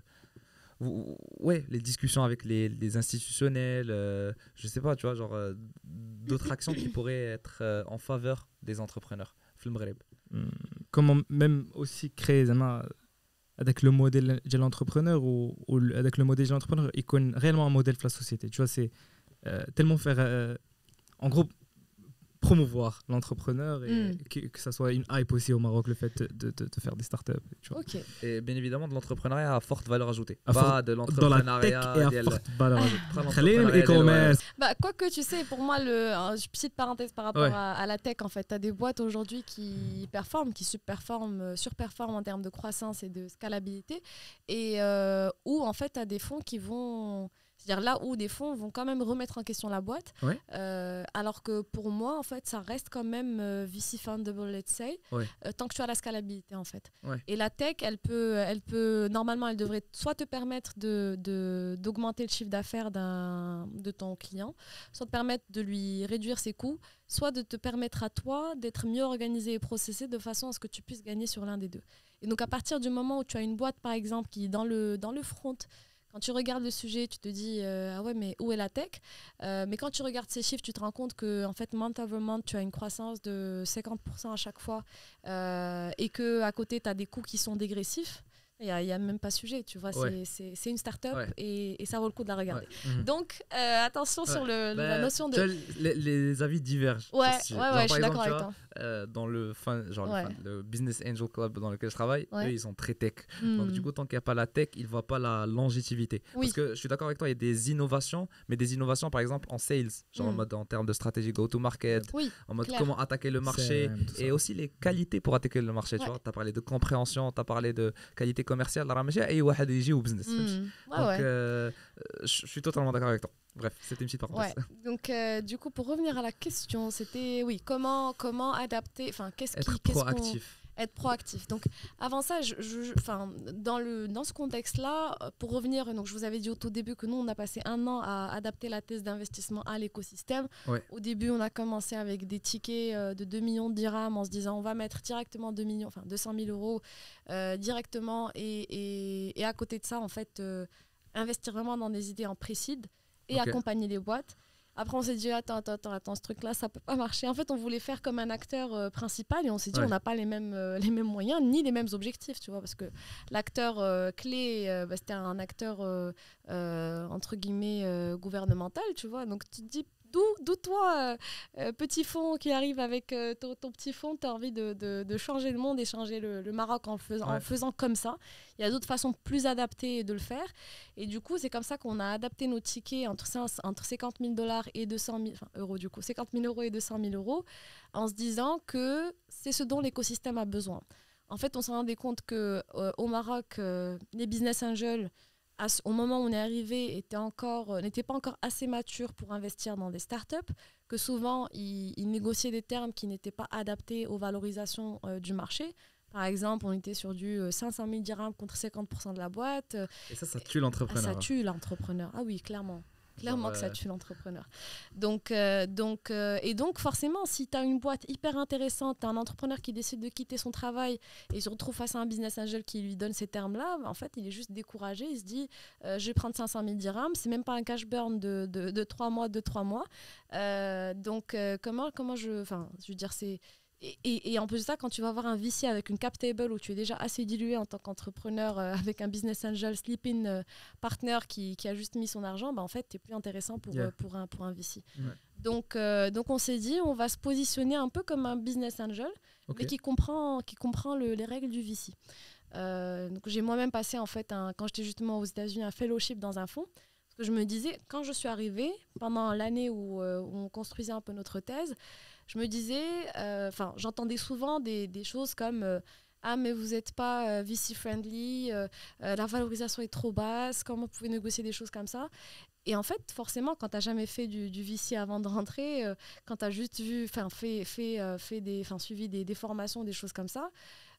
vous- ouais les discussions avec les, les institutionnels, euh, je sais pas, tu vois, genre euh, d'autres actions qui pourraient être euh, en faveur des entrepreneurs. في المغرب. Comment même aussi créer زعما avec le modèle de l'entrepreneur ou, ou le- avec le modèle de l'entrepreneur il connaît réellement un modèle pour la société, tu vois, c'est euh, tellement faire euh, en gros promouvoir l'entrepreneur et Mm. que, que ça soit une hype aussi au Maroc, le fait de, de, de- de faire des startups, tu vois. Ok. Et bien évidemment de l'entrepreneuriat à forte valeur ajoutée, À pas forte- de Dans la tech l'entrepreneuriat et à ديال- forte valeur ajoutée. pas خلينا l'entrepreneuriat ديال- e-commerce. Bah, quoique, tu sais, pour moi, le, un- petite parenthèse par rapport Ouais. à, à la tech, en fait, tu as des boîtes aujourd'hui qui performent, qui subperforment, euh, surperforment en termes de croissance et de scalabilité, et euh, où, en fait, tu as des fonds qui vont... C'est-à-dire là où des fonds vont quand même remettre en question la boîte, Ouais. euh, alors que pour moi, en fait, ça reste quand même euh, V C fundable, let's say, Ouais. euh, tant que tu as la scalabilité, en fait. Ouais. Et la tech, elle peut, elle peut, normalement, elle devrait soit te permettre de, de- d'augmenter le chiffre d'affaires d'un, de ton client, soit te permettre de lui réduire ses coûts, soit de te permettre à toi d'être mieux organisé et processé de façon à ce que tu puisses gagner sur l'un des deux. Et donc, à partir du moment où tu as une boîte, par exemple, qui est dans le, dans le front, quand tu regardes le sujet, tu te dis euh, ah ouais, mais où est la tech? Euh, Mais quand tu regardes ces chiffres, tu te rends compte que en fait, month over month, tu as une croissance de cinquante pour cent à chaque fois euh, et que à côté, tu as des coûts qui sont dégressifs. Il n'y a, il y a même pas sujet, tu vois. Ouais. C'est, c'est, c'est une start-up Ouais. et, et ça vaut le coup de la regarder. Ouais. Mhm. Donc, euh, attention Ouais. sur le, Ben, la notion tu de. vois, les, les avis divergent. Ouais, sur ce sujet. ouais, Genre, ouais, je par suis d'accord exemple, avec tu toi. vois, euh, dans le, fin, genre Ouais. le, fin- le Business Angel Club dans lequel je travaille, Ouais. eux, ils sont très tech. Hmm. Donc, du coup, tant qu'il n'y a pas la tech, ils ne voient pas la longévité. Oui. Parce que je suis d'accord avec toi, il y a des innovations, mais des innovations, par exemple, en sales, genre en Mm. mode en termes de stratégie go-to-market, Oui, en mode clair. comment attaquer le marché, C R M, tout ça. et aussi les qualités pour attaquer le marché. Tu Ouais. vois, tu as parlé de compréhension, tu as parlé de qualité commerciale. راه ماشي أي واحد يجي au business. Hmm. Ouais, Donc, ouais. euh, je je suis totalement d'accord avec toi. Bref, c'était une petite parenthèse. Ouais. Donc, euh, du coup, pour revenir à la question, c'était oui, comment, comment adapter, enfin, qu'est-ce qui, Être qu'est-ce qu'on- proactif. être proactif. Donc, avant ça, je, je- enfin, dans le dans ce contexte-là, euh, pour revenir, donc je vous avais dit au tout début que nous, on a passé un an à adapter la thèse d'investissement à l'écosystème. Ouais. Au début, on a commencé avec des tickets euh, de deux millions de dirhams en se disant, on va mettre directement deux millions, enfin deux cent mille euros euh, directement, et, et, et à côté de ça, en fait, euh, investir vraiment dans des idées en pré-seed et Ok. accompagner les boîtes. Après, on s'est dit, attends, attends, attends, attends, ce truc-là, ça peut pas marcher. En fait, on voulait faire comme un acteur euh, principal et on s'est dit, Ouais. on n'a pas les mêmes, euh, les mêmes moyens ni les mêmes objectifs, tu vois, parce que l'acteur euh, clé, euh, bah, c'était un acteur, euh, euh, entre guillemets, euh, gouvernemental, tu vois. Donc, tu te dis, d'où, d'où toi, euh, euh, petit fonds qui arrive avec euh, ton, ton petit fonds, tu as envie de, de, de changer le monde et changer le, le Maroc en le faisant, en Ouais. le faisant comme ça. Il y a d'autres façons plus adaptées de le faire. Et du coup, c'est comme ça qu'on a adapté nos tickets entre, cinq- entre cinquante mille dollars et deux cent mille, enfin euros du coup, cinquante mille euros et deux cent mille euros, en se disant que c'est ce dont l'écosystème a besoin. En fait, on s'est rendu compte que euh, au Maroc, euh, les business angels, à ce- au moment où on est arrivé, étaient encore, euh, n'étaient pas encore assez matures pour investir dans des startups, que souvent ils, ils négociaient des termes qui n'étaient pas adaptés aux valorisations euh, du marché. Par exemple, on était sur du euh, cinq cent mille dirhams contre cinquante pour cent de la boîte. Euh, Et ça, ça tue ah, l'entrepreneur. ça tue l'entrepreneur. Ah oui, clairement. Clairement Genre, que ça euh, tue l'entrepreneur. Donc, euh, donc, euh, et donc, forcément, si tu as une boîte hyper intéressante, tu as un entrepreneur qui décide de quitter son travail et se retrouve face à un business angel qui lui donne ces termes-là, bah, en fait, il est juste découragé. Il se dit, euh, je vais prendre cinq cent mille dirhams. C'est même pas un cash burn de, de, de trois mois, de trois mois. Euh, donc, euh, comment, comment je... Enfin, je veux dire, c'est... Et, et, et en plus de ça, quand tu vas avoir un V C avec une cap table où tu es déjà assez dilué en tant qu'entrepreneur, euh, avec un business angel sleep-in euh, partner qui, qui a juste mis son argent, bah en fait, tu es plus intéressant pour, Yeah. euh, pour, un, pour un V C. Ouais. Donc, euh, donc, on s'est dit, on va se positionner un peu comme un business angel, Ok. mais qui comprend, qui comprend le- les règles du V C. Euh, donc, j'ai moi-même passé, en fait, un, quand j'étais justement aux États-Unis, un fellowship dans un fonds. Parce que je me disais, quand je suis arrivée, pendant l'année où, euh, où on construisait un peu notre thèse, je me disais, enfin, j'entendais souvent des, des choses comme euh, ah, mais vous n'êtes pas euh, V C-friendly, euh, euh, la valorisation est trop basse, comment vous pouvez négocier des choses comme ça? Et en fait, forcément, quand tu n'as jamais fait du, du V C avant de rentrer, euh, quand tu as juste vu, fait, fait, euh, fait des, suivi des, des formations, des choses comme ça,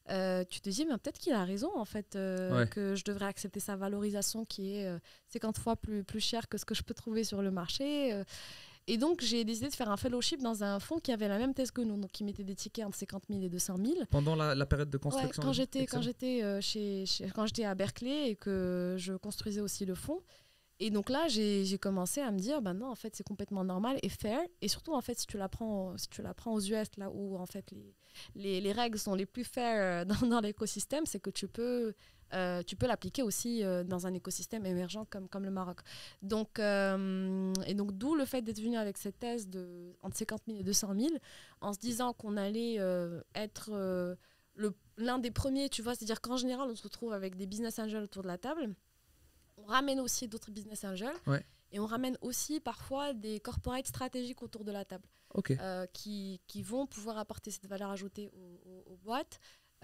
euh, tu te dis, mais peut-être qu'il a raison, en fait, euh, Ouais. que je devrais accepter sa valorisation qui est euh, cinquante fois plus, plus chère que ce que je peux trouver sur le marché. euh. Et donc, j'ai décidé de faire un fellowship dans un fonds qui avait la même thèse que nous, donc qui mettait des tickets entre cinquante mille et deux cent mille. Pendant la, la période de Ouais, construction. quand j'étais quand excellent. j'étais euh, chez, chez- quand j'étais à Berkeley et que je construisais aussi le fonds. Et donc là, j'ai j'ai commencé à me dire, ben non, en fait, c'est complètement normal et fair. Et surtout, en fait, si tu l'apprends si tu l'apprends aux U S, là où en fait les, les, les règles sont les plus fair euh, dans, dans l'écosystème, c'est que tu peux euh, tu peux l'appliquer aussi euh, dans un écosystème émergent comme, comme le Maroc. Donc, euh, et donc, d'où le fait d'être venu avec cette thèse de entre cinquante mille et deux cent mille, en se disant qu'on allait euh, être euh, le- l'un des premiers, tu vois, c'est-à-dire qu'en général, on se retrouve avec des business angels autour de la table. On ramène aussi d'autres business angels. Ouais. Et on ramène aussi parfois des corporates stratégiques autour de la table Ok. euh, qui, qui vont pouvoir apporter cette valeur ajoutée aux, aux- aux boîtes.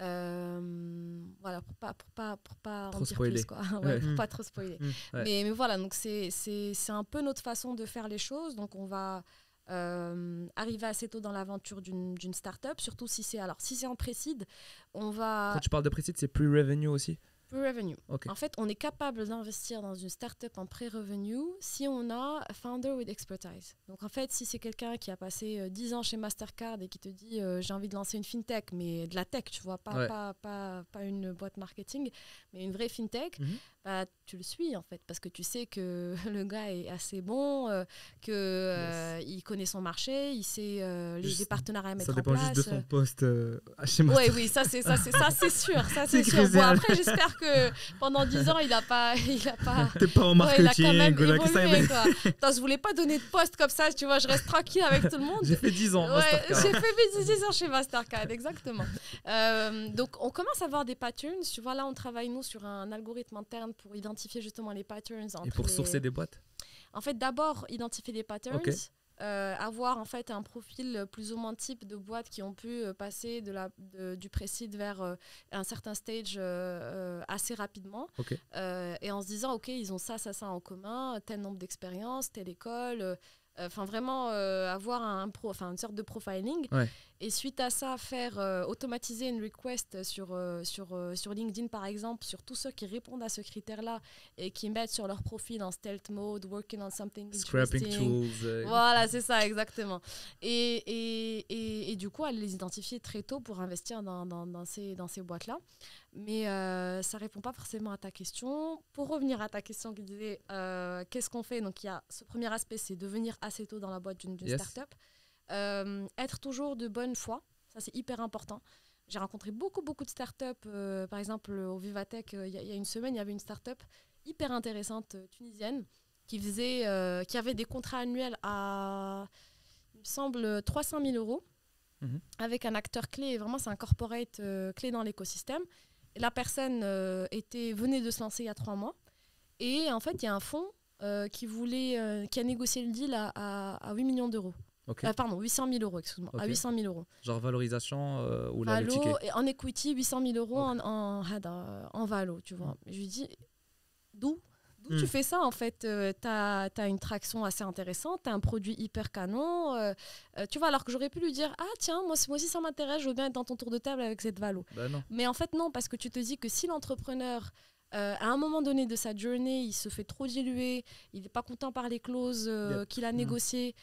Euh, voilà, pour pas, pour pas, pour pas Trop en dire spoiler. plus, quoi. Ouais, Ouais. pour Mm. pas trop spoiler. Mm. Ouais. Mais, mais voilà, donc c'est c'est- c'est un peu notre façon de faire les choses. Donc on va euh, arriver assez tôt dans l'aventure d'une d'une start-up, surtout si c'est alors si c'est en précide, on va Quand tu parles de précide, c'est plus revenue aussi. pre-revenue. Ok. En fait, on est capable d'investir dans une start-up en pré-revenue si on a a founder with expertise. Donc en fait, si c'est quelqu'un qui a passé euh, dix ans chez Mastercard et qui te dit euh, j'ai envie de lancer une fintech, mais de la tech, tu vois, pas, Ouais. pas, pas, pas une boîte marketing, mais une vraie fintech, Mhm. bah, tu le suis en fait, parce que tu sais que le gars est assez bon, euh, que euh, il connaît son marché, il sait euh, les, Juste- les partenariats à mettre Ça en dépend place. juste de son poste euh, chez moi. Oui, oui, ça c'est ça c'est ça c'est sûr, ça c'est C'est sûr. Bon, crucial. après j'espère que pendant dix ans il a pas il a pas T'es pas en ouais, il a marketing quand même ou là, que ça évolué y quoi. Attends, je voulais pas donner de poste comme ça, tu vois, je reste tranquille avec tout le monde. J'ai fait dix ans. Ouais, Mastercard. j'ai fait dix ans chez Mastercard, exactement. Euh, donc, on commence à voir des patterns. Tu vois, là, on travaille, nous, sur un algorithme interne pour identifier justement les patterns. Et entre pour les- sourcer des boîtes. En fait, d'abord, identifier les patterns. Ok. euh, avoir en fait un profil plus ou moins type de boîtes qui ont pu euh, passer de la, de- du pré-seed vers euh, un certain stage euh, euh, assez rapidement. Ok. Euh, et en se disant, OK, ils ont ça, ça, ça en commun, tel nombre d'expériences, telle école. euh, Enfin, vraiment euh, avoir un pro, enfin, une sorte de profiling. Ouais. Et suite à ça, faire euh, automatiser une request sur, euh, sur, euh, sur LinkedIn, par exemple, sur tous ceux qui répondent à ce critère-là et qui mettent sur leur profil en stealth mode, working on something Scrapping interesting. tools. euh, Voilà, c'est ça, exactement. Et, et, et, et du coup, aller les identifier très tôt pour investir dans, dans, dans ces, dans ces boîtes-là. Mais euh, ça ne répond pas forcément à ta question. Pour revenir à ta question qui disait euh, qu'est-ce qu'on fait. Donc, il y a ce premier aspect, c'est de venir assez tôt dans la boîte d'une d'une Yes. start-up. Euh, être toujours de bonne foi, ça c'est hyper important. J'ai rencontré beaucoup, beaucoup de startups. Euh, par exemple, au Vivatech, euh, il y, a- il y a une semaine, il y avait une startup hyper intéressante euh, tunisienne qui, faisait, euh, qui avait des contrats annuels à, il me semble, trois cent mille euros Mhm. avec un acteur clé. Et vraiment, c'est un corporate euh, clé dans l'écosystème. Et la personne euh, était, venait de se lancer il y a trois mois. Et en fait, il y a un fonds euh, qui, voulait, euh, qui a négocié le deal à, à, à huit millions d'euros. Ok. Euh, pardon, huit cent mille euros, excuse-moi. À Ok. huit cent mille euros. Genre valorisation euh, ou là, le Valo, ticket. et en equity, huit cent mille euros Ok. en, en, hada, en valo, tu vois. Je lui dis, d'où D'où Mm. tu fais ça, en fait euh, Tu as une traction assez intéressante, tu as un produit hyper canon. euh, euh, tu vois, alors que j'aurais pu lui dire, ah tiens, moi, moi aussi ça m'intéresse, je veux bien être dans ton tour de table avec cette valo. Bah non. Mais en fait, non, parce que tu te dis que si l'entrepreneur, euh, à un moment donné de sa journée, il se fait trop diluer, il n'est pas content par les clauses euh, Yep. qu'il a Mm. négociées,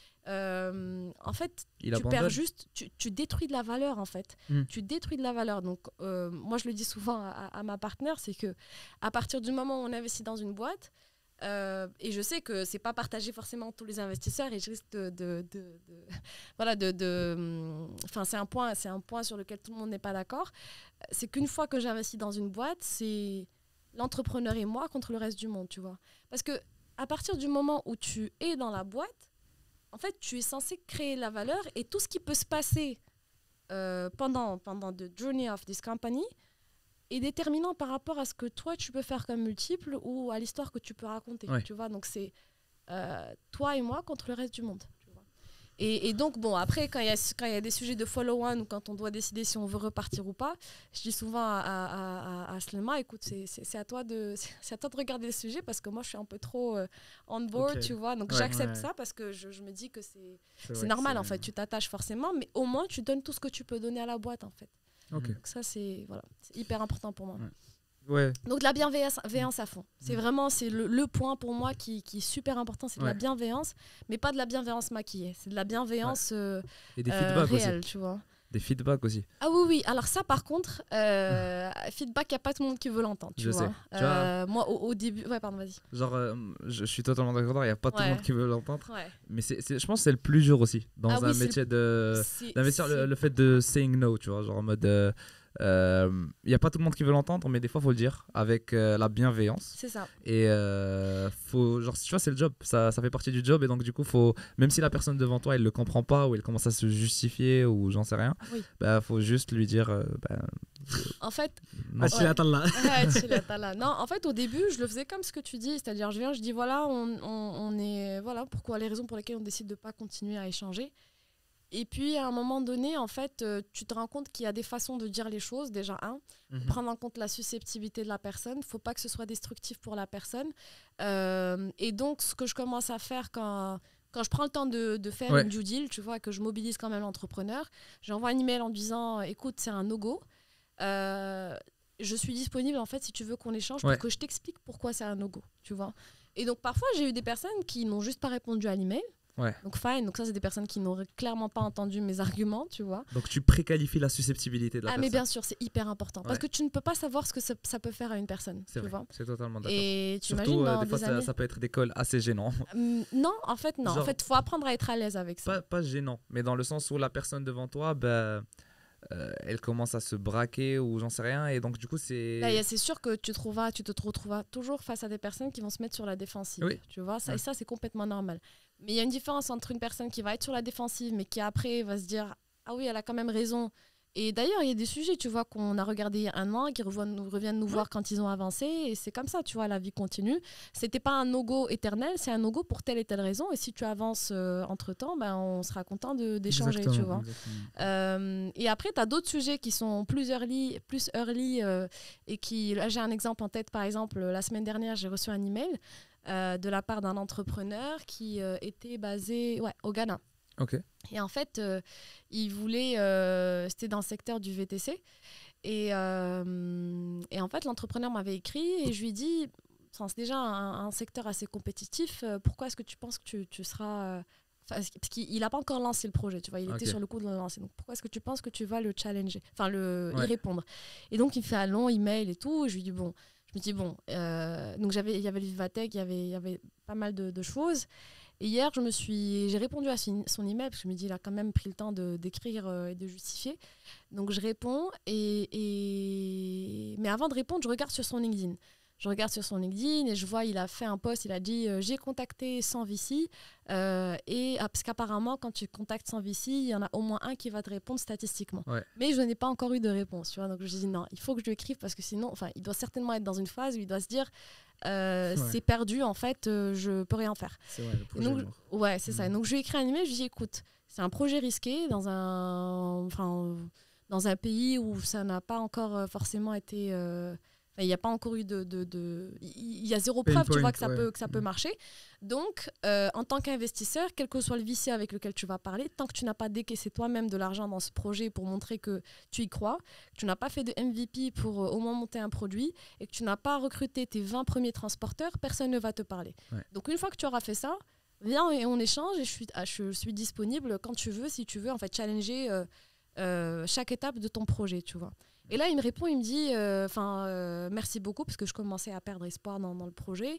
euh, en fait, Il tu abandonne. perds juste, tu, tu détruis de la valeur, en fait. Mm. Tu détruis de la valeur. Donc, euh, moi, je le dis souvent à, à ma partenaire, c'est que à partir du moment où on investit dans une boîte, euh, et je sais que c'est pas partagé forcément entre tous les investisseurs et je risque de, de, de- de- voilà de, de enfin c'est un point c'est un point sur lequel tout le monde n'est pas d'accord. C'est qu'une fois que j'investis dans une boîte, c'est l'entrepreneur et moi contre le reste du monde, tu vois. Parce que à partir du moment où tu es dans la boîte, en fait, tu es censé créer la valeur et tout ce qui peut se passer euh, pendant pendant the journey of this company est déterminant par rapport à ce que toi tu peux faire comme multiple ou à l'histoire que tu peux raconter. Ouais. Tu vois, donc c'est euh, toi et moi contre le reste du monde. tu vois. Et, et donc, bon, après, quand il y a, quand il y a des sujets de follow-on ou quand on doit décider si on veut repartir ou pas, je dis souvent à, à, à, à Slema, écoute, c'est, c'est, c'est, à toi de, c'est à toi de regarder le sujet parce que moi, je suis un peu trop euh, on board, Ok. tu vois. Donc, Ouais. j'accepte Ouais. ça parce que je, je me dis que c'est, C'est c'est vrai normal, que en fait. Tu t'attaches forcément, mais au moins, tu donnes tout ce que tu peux donner à la boîte, en fait. Ok. Donc ça, c'est voilà, c'est hyper important pour moi. Ouais. Ouais. Donc de la bienveillance bienveillance à fond. C'est vraiment c'est le, le point pour moi qui, qui est super important, c'est de la Ouais. bienveillance, mais pas de la bienveillance maquillée. C'est de la bienveillance euh, Et des euh, feedbacks réelle, aussi. tu vois. Des feedbacks aussi. Ah oui, oui. Alors ça, par contre, euh, feedback, il n'y a pas tout le monde qui veut l'entendre, tu Je vois. sais. Tu vois- Euh, moi, au, au début... Ouais, pardon, vas-y. Genre, euh, je suis totalement d'accord, il n'y a pas tout le Ouais. monde qui veut l'entendre. Ouais. Mais c'est, c'est- je pense que c'est le plus dur aussi dans Ah un oui, c'est métier de. C'est- D'investir le, c'est- le fait de saying no, tu vois, genre en mode. euh, euh, Il n'y a pas tout le monde qui veut l'entendre, mais des fois, il faut le dire avec euh, la bienveillance. C'est ça. Et euh, faut, genre, tu vois, c'est le job, ça, ça fait partie du job. Et donc, du coup, faut, même si la personne devant toi, elle le comprend pas ou elle commence à se justifier ou j'en sais rien, Oui. bah, faut juste lui dire. euh, bah, En fait, non. Ah, tu l'attends là. ouais, tu l'as, t'as là. Non, en fait, au début, je le faisais comme ce que tu dis, c'est-à-dire, je viens, je dis voilà, on, on, on est, voilà, pourquoi les raisons pour lesquelles on décide de pas continuer à échanger. Et puis, à un moment donné, en fait, euh, tu te rends compte qu'il y a des façons de dire les choses. Déjà, un, Mhm. prendre en compte la susceptibilité de la personne. Il ne faut pas que ce soit destructif pour la personne. Euh, et donc, ce que je commence à faire quand, quand je prends le temps de, de faire Ouais. une due deal, tu vois, que je mobilise quand même l'entrepreneur, j'envoie un email en disant, écoute, c'est un no-go. Euh, je suis disponible, en fait, si tu veux qu'on échange, Ouais. pour que je t'explique pourquoi c'est un no-go, tu vois. Et donc, parfois, j'ai eu des personnes qui n'ont juste pas répondu à l'email. Ouais. Donc, fine. Donc, ça, c'est des personnes qui n'auraient clairement pas entendu mes arguments, tu vois. Donc, tu préqualifies la susceptibilité de la Ah, personne. mais bien sûr, c'est hyper important. Parce Ouais. que tu ne peux pas savoir ce que ça, ça peut faire à une personne, C'est tu vrai, vois. c'est totalement d'accord. Et tu Surtout, imagines euh, dans des fois, des ça, années... ça peut être des calls assez gênants. Hum, Non, en fait, non. Genre- En fait, il faut apprendre à être à l'aise avec ça. Pas, pas gênant, mais dans le sens où la personne devant toi, bah, euh, elle commence à se braquer ou j'en sais rien. Et donc, du coup, c'est. Là, y a- c'est sûr que tu, trouveras, tu te retrouveras toujours face à des personnes qui vont se mettre sur la défensive. Oui. Tu vois, ça, Ouais. et ça, c'est complètement normal. Mais il y a une différence entre une personne qui va être sur la défensive, mais qui après va se dire ah oui, elle a quand même raison. Et d'ailleurs, il y a des sujets, tu vois, qu'on a regardé il y a un an, qui reviennent nous, reviennent nous voir quand ils ont avancé. Et c'est comme ça, tu vois, la vie continue. C'était pas un no-go éternel, c'est un no-go pour telle et telle raison. Et si tu avances euh, entre-temps, ben, on sera content de- d'échanger, tu Exactement, vois. exactement. Euh, et après, tu as d'autres sujets qui sont plus early, plus early euh, et qui, là, j'ai un exemple en tête. Par exemple, la semaine dernière, j'ai reçu un email euh, de la part d'un entrepreneur qui euh, était basé ouais, au Ghana. Ok. Et en fait, euh, il voulait, euh, c'était dans le secteur du V T C. Et, euh, et en fait, l'entrepreneur m'avait écrit et je lui ai dit, enfin, c'est déjà un, un secteur assez compétitif, euh, pourquoi est-ce que tu penses que tu, tu seras... euh, Parce qu'il n'a pas encore lancé le projet, tu vois, il Ok. était sur le coup de le lancer. Donc pourquoi est-ce que tu penses que tu vas le challenger, enfin le, Ouais. y répondre. Et donc il me fait un long email et tout. Et je lui dis bon, je me dis bon, euh, donc j'avais, il y avait le Vivatech, il y avait, il y avait pas mal de, de choses. Et hier, je me suis, j'ai répondu à son, son email parce que je me dis il a quand même pris le temps de d'écrire euh, et de justifier. Donc je réponds et, et mais avant de répondre, je regarde sur son LinkedIn. Je regarde sur son LinkedIn et je vois, il a fait un post, il a dit euh, j'ai contacté cent V C euh, et ah, parce qu'apparemment quand tu contactes cent V C, il y en a au moins un qui va te répondre statistiquement. Ouais. Mais je n'ai pas encore eu de réponse, tu vois. Donc je me dis non, il faut que je lui écrive parce que sinon, enfin, il doit certainement être dans une phase où il doit se dire euh, Ouais. c'est perdu en fait, euh, je peux rien faire. C'est vrai, le Et projet donc, est mort. ouais, c'est ça. Et Mhm. donc je lui ai écrit un email, je lui ai dit écoute, c'est un projet risqué dans un, enfin, dans un pays où ça n'a pas encore euh, forcément été. euh, Enfin, il n'y a pas encore eu de, de, de- Il y a zéro Pain preuve, tu point, vois, que ça, ouais. peut, que ça peut Mhm. marcher. Donc, euh, en tant qu'investisseur, quel que soit le V C avec lequel tu vas parler, tant que tu n'as pas décaissé toi-même de l'argent dans ce projet pour montrer que tu y crois, que tu n'as pas fait de M V P pour euh, au moins monter un produit et que tu n'as pas recruté tes vingt premiers transporteurs, personne ne va te parler. Ouais. Donc, une fois que tu auras fait ça, viens et on échange et je suis, ah, je suis disponible quand tu veux, si tu veux, en fait, challenger euh, euh, chaque étape de ton projet, tu vois. Et là, il me répond, il me dit, enfin, euh, merci beaucoup, parce que je commençais à perdre espoir dans, dans le projet.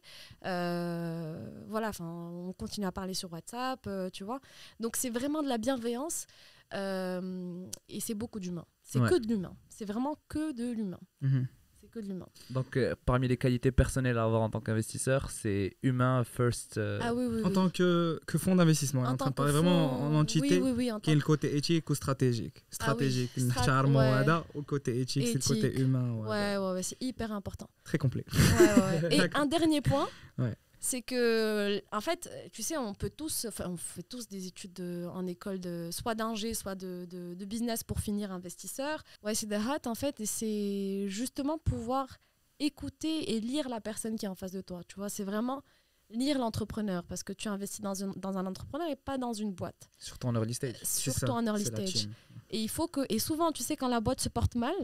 Euh, voilà, enfin, on continue à parler sur WhatsApp, euh, tu vois. Donc, c'est vraiment de la bienveillance euh, et c'est beaucoup d'humain. C'est Ouais. que de l'humain. C'est vraiment que de l'humain. Mhm. C'est que de l'humain. Donc, euh, parmi les qualités personnelles à avoir en tant qu'investisseur, c'est humain first. euh, Ah oui, oui, En oui. tant que, que fonds d'investissement, on est en train de parler vraiment en entité, Oui, oui, oui, en qui est tant le côté éthique ou stratégique. Stratégique, strat- نحكي ouais. هذا, ou le côté éthique, c'est le côté Éthique. humain. que... ouais, Ouais, ouais, ouais, c'est hyper important. Très complet. Ouais, ouais, ouais. Et un dernier point, Ouais. c'est que, en fait, tu sais, on peut tous, enfin, on fait tous des études de- en école, de, soit d'ingé, soit de, de, de business pour finir investisseur. Ouais, c'est de hâte, en fait, et c'est justement pouvoir écouter et lire la personne qui est en face de toi. Tu vois, c'est vraiment lire l'entrepreneur parce que tu investis dans, une, dans un entrepreneur et pas dans une boîte. Surtout en early stage. Surtout ça, en early c'est la stage. team. Et il faut que et souvent tu sais quand la boîte se porte mal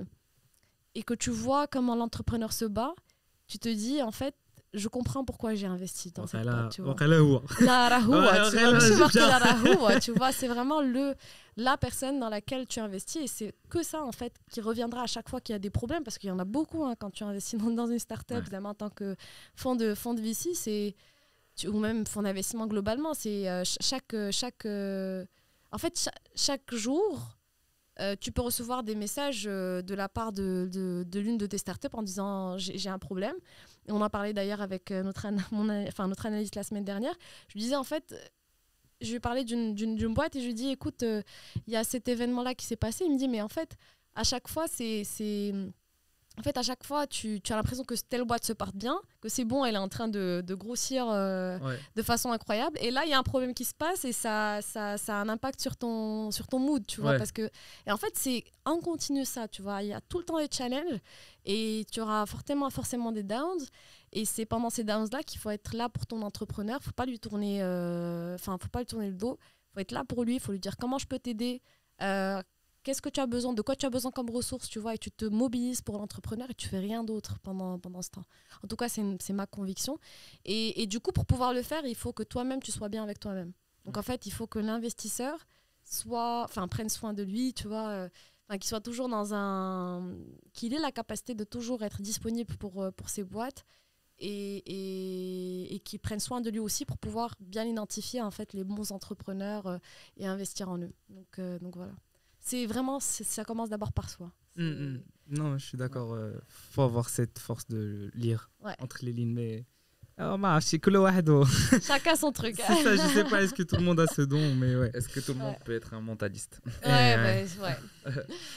et que tu vois comment l'entrepreneur se bat, tu te dis en fait je comprends pourquoi j'ai investi dans cette وقيلا boîte, tu vois. وقيلا هو La rahoua, Ouais, tu ouais, vois, ouais, c'est ouais, marqué ouais. la rahoua, tu vois, c'est vraiment le la personne dans laquelle tu investis et c'est que ça en fait qui reviendra à chaque fois qu'il y a des problèmes parce qu'il y en a beaucoup hein, quand tu investis dans, dans une start-up, Ouais. évidemment en tant que fonds de fonds de V C, c'est tu- ou même fonds d'investissement globalement, c'est euh, ch- chaque chaque euh, en fait cha- chaque jour euh, tu peux recevoir des messages euh, de la part de, de, de l'une de tes startups en disant j'ai j'ai un problème. Et on en parlait d'ailleurs avec euh, notre, ana- mon, ana- enfin, notre analyste la semaine dernière. Je lui disais en fait, euh, je lui ai parlé d'une- d'une d'une boîte et je lui ai dit écoute, euh, il y a cet événement-là qui s'est passé. Il me dit mais en fait, à chaque fois, c'est. c'est- En fait, à chaque fois, tu, tu as l'impression que telle boîte se porte bien, que c'est bon, elle est en train de, de grossir euh, Ouais. de façon incroyable. Et là, il y a un problème qui se passe et ça, ça, ça a un impact sur ton, sur ton mood, tu vois. Ouais. Parce que, et en fait, c'est en continu ça, tu vois. Il y a tout le temps des challenges et tu auras forcément, forcément des downs. Et c'est pendant ces downs-là qu'il faut être là pour ton entrepreneur. Il ne faut pas lui tourner, euh, enfin, faut pas lui tourner le dos. Il faut être là pour lui. Il faut lui dire comment je peux t'aider. Euh, Qu'est-ce que tu as besoin, de quoi tu as besoin comme ressources, tu vois, et tu te mobilises pour l'entrepreneur et tu fais rien d'autre pendant, pendant ce temps. En tout cas, c'est une- c'est ma conviction. Et, et du coup, pour pouvoir le faire, il faut que toi-même, tu sois bien avec toi-même. Donc en fait, il faut que l'investisseur soit, enfin, prenne soin de lui, tu vois, euh, enfin, qu'il soit toujours dans un, qu'il ait la capacité de toujours être disponible pour, euh, pour ses boîtes et, et, et qu'il prenne soin de lui aussi pour pouvoir bien identifier en fait les bons entrepreneurs euh, et investir en eux. Donc, euh, donc voilà. C'est vraiment, c'est- ça commence d'abord par soi. C'est- Mm, mm. Non, je suis d'accord. Il faut avoir cette force de lire Ouais. entre les lignes. Mais ah, ما عرفتش كل واحد هو. Chacun son truc. C'est ça, je sais pas, est-ce que tout le monde a ce don, mais ouais. Est-ce que tout le monde Ouais. peut être un mentaliste? Ouais, ouais. bah, ouais.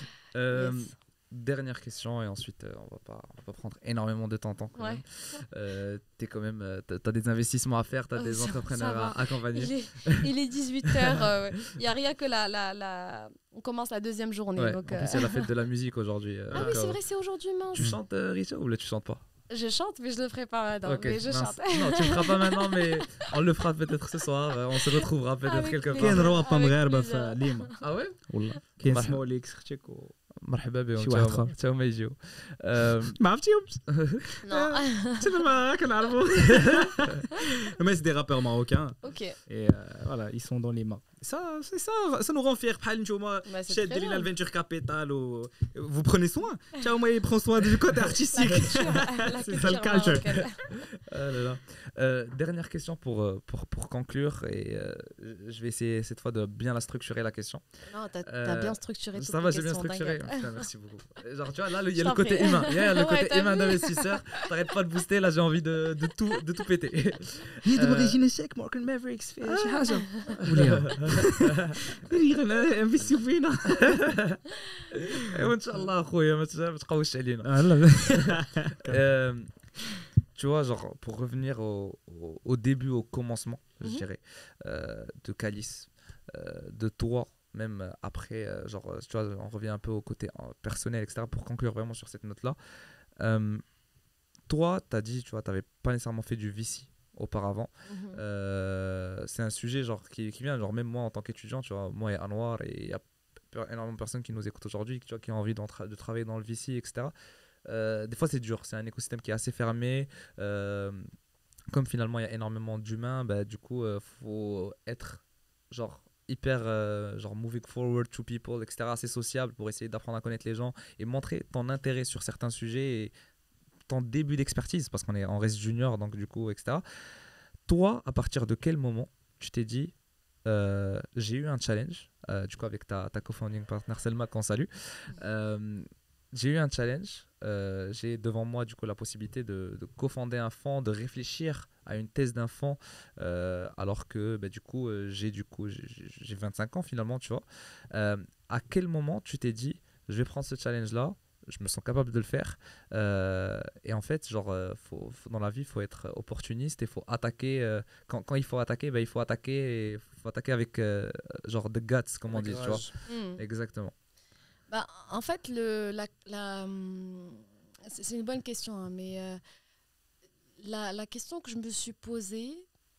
Euh, Yes. Dernière question et ensuite euh, on va pas on va pas prendre énormément de temps, temps quand Ouais. même. Euh, t'es quand même euh, t'as, t'as des investissements à faire, t'as Oh, des ça- entrepreneurs ça à va. accompagner. Il est, il est dix-huit heures. Il n'y a rien que la, la, la. On commence la deuxième journée. Ouais, donc, en euh, plus il y a la fête de la musique aujourd'hui. euh, Ah oui, c'est encore. vrai, c'est aujourd'hui, mince. Tu chantes euh, Richa ou là tu chantes pas? Je chante, mais je le ferai pas maintenant. Ok, mais je mince. chante. Non, tu le feras pas maintenant, mais on le fera peut-être ce soir. euh, On se retrouvera peut-être Avec quelque plaisir. كاين part. روابط Avec مغاربه plaisir. في ليما Ah ouais? والله كاين مرحبا. اسمه ليك اختك و مرحبا بهم. شي واحد تشاو- آخر. تشاو ما يجيو. Euh, ما عرفتيهمش Non. حتى ما كنعرفو mais c'est des rappeurs marocains Ok. et euh, voilà ils sont dans les mains ça c'est ça ça nous rend fiers بحال نتوما Bah, c'est شاد très لينا bien. الفينتشر كابيتال و vous prenez soin ciao moi il prend soin du côté La artistique culture, la C'est ça, le culture culture. marocaine. Ah là là. Euh, dernière question pour, euh, pour, pour conclure et euh, je vais essayer cette fois de bien la structurer la question. Non, t'as Euh, t'as bien structuré toutes Ça les va, j'ai bien questions, structuré. t'inquiète. Putain, merci beaucoup. Genre, tu vois, là, il y Je a le t'en côté prie. humain. Il y a le Ouais, côté t'as humain vu d'investisseur. T'arrêtes pas de booster. Là, j'ai envie de, de, tout, de tout péter. هي Euh, d'origine sec Morgan Mavericks فيها شي حاجه وليها انفيستيو فينا وان شاء الله اخويا ما تش- ما تقوش علينا. لا Euh, tu vois, genre, pour revenir au, au, au début, au commencement, je Mhm. dirais, euh, de Calice, euh, de toi, même après, euh, genre, euh, tu vois, on revient un peu au côté euh, personnel, et cetera, pour conclure vraiment sur cette note-là. Euh, toi, tu as dit, tu vois, tu n'avais pas nécessairement fait du V C auparavant. Mhm. Euh, c'est un sujet genre, qui, qui vient, genre, même moi en tant qu'étudiant, tu vois, moi et Anwar, et il y a pe- énormément de personnes qui nous écoutent aujourd'hui, tu vois, qui ont envie d'entra- de travailler dans le V C, et cetera. Euh, des fois, c'est dur, c'est un écosystème qui est assez fermé. Euh, comme finalement, il y a énormément d'humains, bah, du coup, il faut être genre hyper euh, genre moving forward to people, et cetera, assez sociable pour essayer d'apprendre à connaître les gens et montrer ton intérêt sur certains sujets et ton début d'expertise, parce qu'on est, on reste junior, donc du coup, et cetera. Toi, à partir de quel moment tu t'es dit, euh, j'ai eu un challenge, euh, du coup, avec ta, ta co-founding partner Selma, qu'on salue. Euh, j'ai eu un challenge, euh, j'ai devant moi du coup la possibilité de, de cofonder un fonds, de réfléchir à une thèse d'un fonds, euh, alors que bah, du coup euh, j'ai du coup j'ai, j'ai vingt-cinq ans finalement, tu vois. Euh, à quel moment tu t'es dit, je vais prendre ce challenge là, je me sens capable de le faire, euh, et en fait genre euh, faut, faut, dans la vie il faut être opportuniste et faut attaquer euh, quand, quand il faut attaquer, bah, il faut attaquer et faut attaquer avec euh, genre de guts comme on dit, tu vois. Mhm. Exactement. Bah, en fait, le, la, la, hum, c'est c'est une bonne question, hein, mais euh, la, la question que je me suis posée,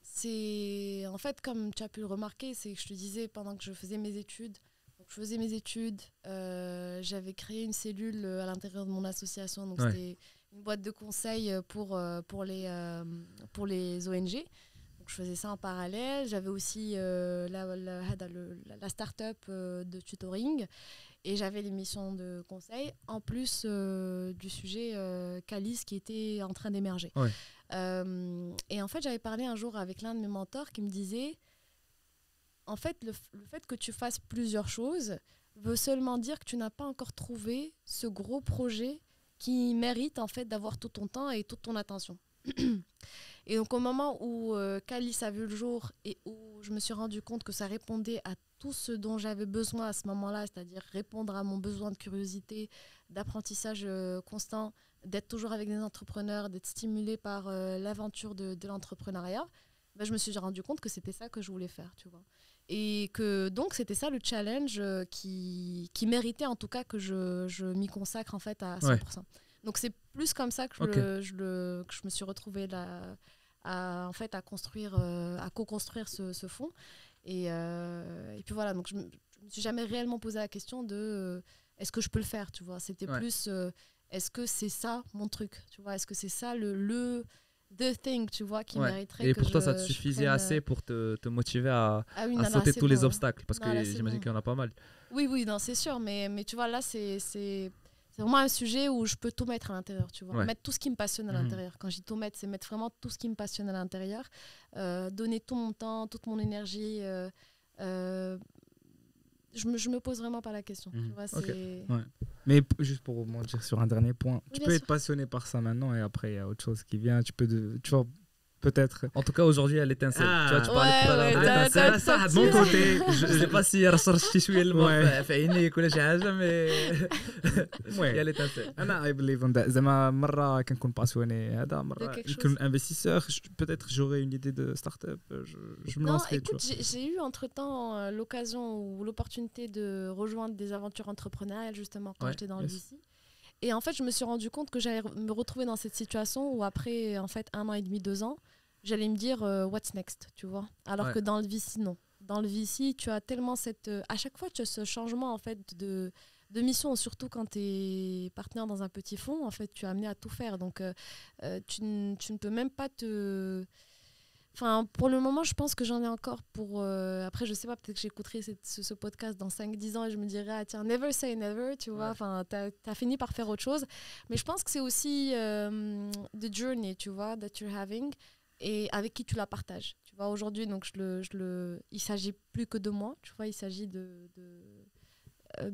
c'est en fait, comme tu as pu le remarquer, c'est que je te disais pendant que je faisais mes études, donc je faisais mes études, euh, j'avais créé une cellule à l'intérieur de mon association, donc Ouais. c'était une boîte de conseil pour, euh, pour, les, euh, pour les O N G. Donc je faisais ça en parallèle. J'avais aussi euh, la, la, la, la, la start-up euh, de tutoring et j'avais les missions de conseil, en plus euh, du sujet euh, Calice qui était en train d'émerger. Ouais. Euh, et en fait, j'avais parlé un jour avec l'un de mes mentors qui me disait, en fait, le, f- le fait que tu fasses plusieurs choses veut seulement dire que tu n'as pas encore trouvé ce gros projet qui mérite en fait d'avoir tout ton temps et toute ton attention. Et donc au moment où euh, Calice a vu le jour et où je me suis rendu compte que ça répondait à tout ce dont j'avais besoin à ce moment-là, c'est-à-dire répondre à mon besoin de curiosité, d'apprentissage euh, constant, d'être toujours avec des entrepreneurs, d'être stimulé par euh, l'aventure de, de l'entrepreneuriat, ben, je me suis rendu compte que c'était ça que je voulais faire, tu vois. Et que donc c'était ça le challenge euh, qui, qui méritait en tout cas que je, je m'y consacre en fait à cent pour cent. Ouais. Donc c'est plus comme ça que je, Ok. le, je, le, que je me suis retrouvée là, à, en fait, à construire, euh, à co-construire ce, ce fonds. Et, euh, et puis voilà, donc je ne me, me suis jamais réellement posé la question de euh, est-ce que je peux le faire, tu vois. C'était Ouais. plus euh, est-ce que c'est ça mon truc, tu vois. Est-ce que c'est ça le, le the thing, tu vois, qui Ouais. mériterait Et que pour toi, je, ça te je suffisait prenne, assez pour te, te motiver à, ah oui, à non, là, sauter c'est tous les bon. obstacles parce Non, que là, c'est j'imagine bon. qu'il y en a pas mal. Oui, oui, non, c'est sûr, mais, mais tu vois, là, c'est, c'est, c'est vraiment un sujet où je peux tout mettre à l'intérieur, tu vois. Ouais. Mettre tout ce qui me passionne à Mhm. l'intérieur. Quand je dis tout mettre, c'est mettre vraiment tout ce qui me passionne à l'intérieur. Euh, donner tout mon temps, toute mon énergie. Euh, euh, je, me, je me pose vraiment pas la question. Mhm. Tu vois, Ok. c'est... Ouais. Mais p- juste pour rebondir sur un dernier point, tu bien peux sûr. être passionné par ça maintenant et après il y a autre chose qui vient. Tu peux, de, tu vois, peut-être. En tout cas, aujourd'hui, elle l'étincelle. Ah. Tu vois, tu parlais Ouais, tout à l'heure ouais, de t'as- l'étincelle. t'as- ça, t'as de mon petit- côté, Je sais pas si رصر شي شويه الماء Ouais. في- في عينيك ولا شي حاجه مي Ouais. يا l'étincelle. انا اي بليف ان زعما مره كنكون باسيوني هذا مره quelque يكون chose. انفستيسور peut-être j'aurais une idée de start-up je, je me Non, lancerai tu écoute, vois. j'ai, j'ai eu entre-temps euh, l'occasion ou l'opportunité de rejoindre des aventures entrepreneuriales, justement, quand Ouais, j'étais dans yes. le V C. Et en fait, je me suis rendu compte que j'allais re- me retrouver dans cette situation où après, en fait, un an et demi, deux ans, j'allais me dire euh, what's next, tu vois. Alors Ouais. que dans le V C, non. Dans le V C, tu as tellement cette... euh, à chaque fois, tu as ce changement, en fait, de, de mission, surtout quand tu es partenaire dans un petit fonds, en fait, tu es amené à tout faire. Donc, euh, euh, tu, n- tu ne peux même pas te... Enfin, pour le moment, je pense que j'en ai encore pour... euh, Après, je sais pas, peut-être que j'écouterai cette- ce, ce podcast dans cinq dix ans et je me dirai, ah, tiens, never say never, tu vois. Ouais. Enfin, t'as as fini par faire autre chose. Mais je pense que c'est aussi euh, the journey, tu vois, that you're having et avec qui tu la partages. Tu vois, aujourd'hui, donc, je le, je le... il s'agit plus que de moi, tu vois, il s'agit de... de euh,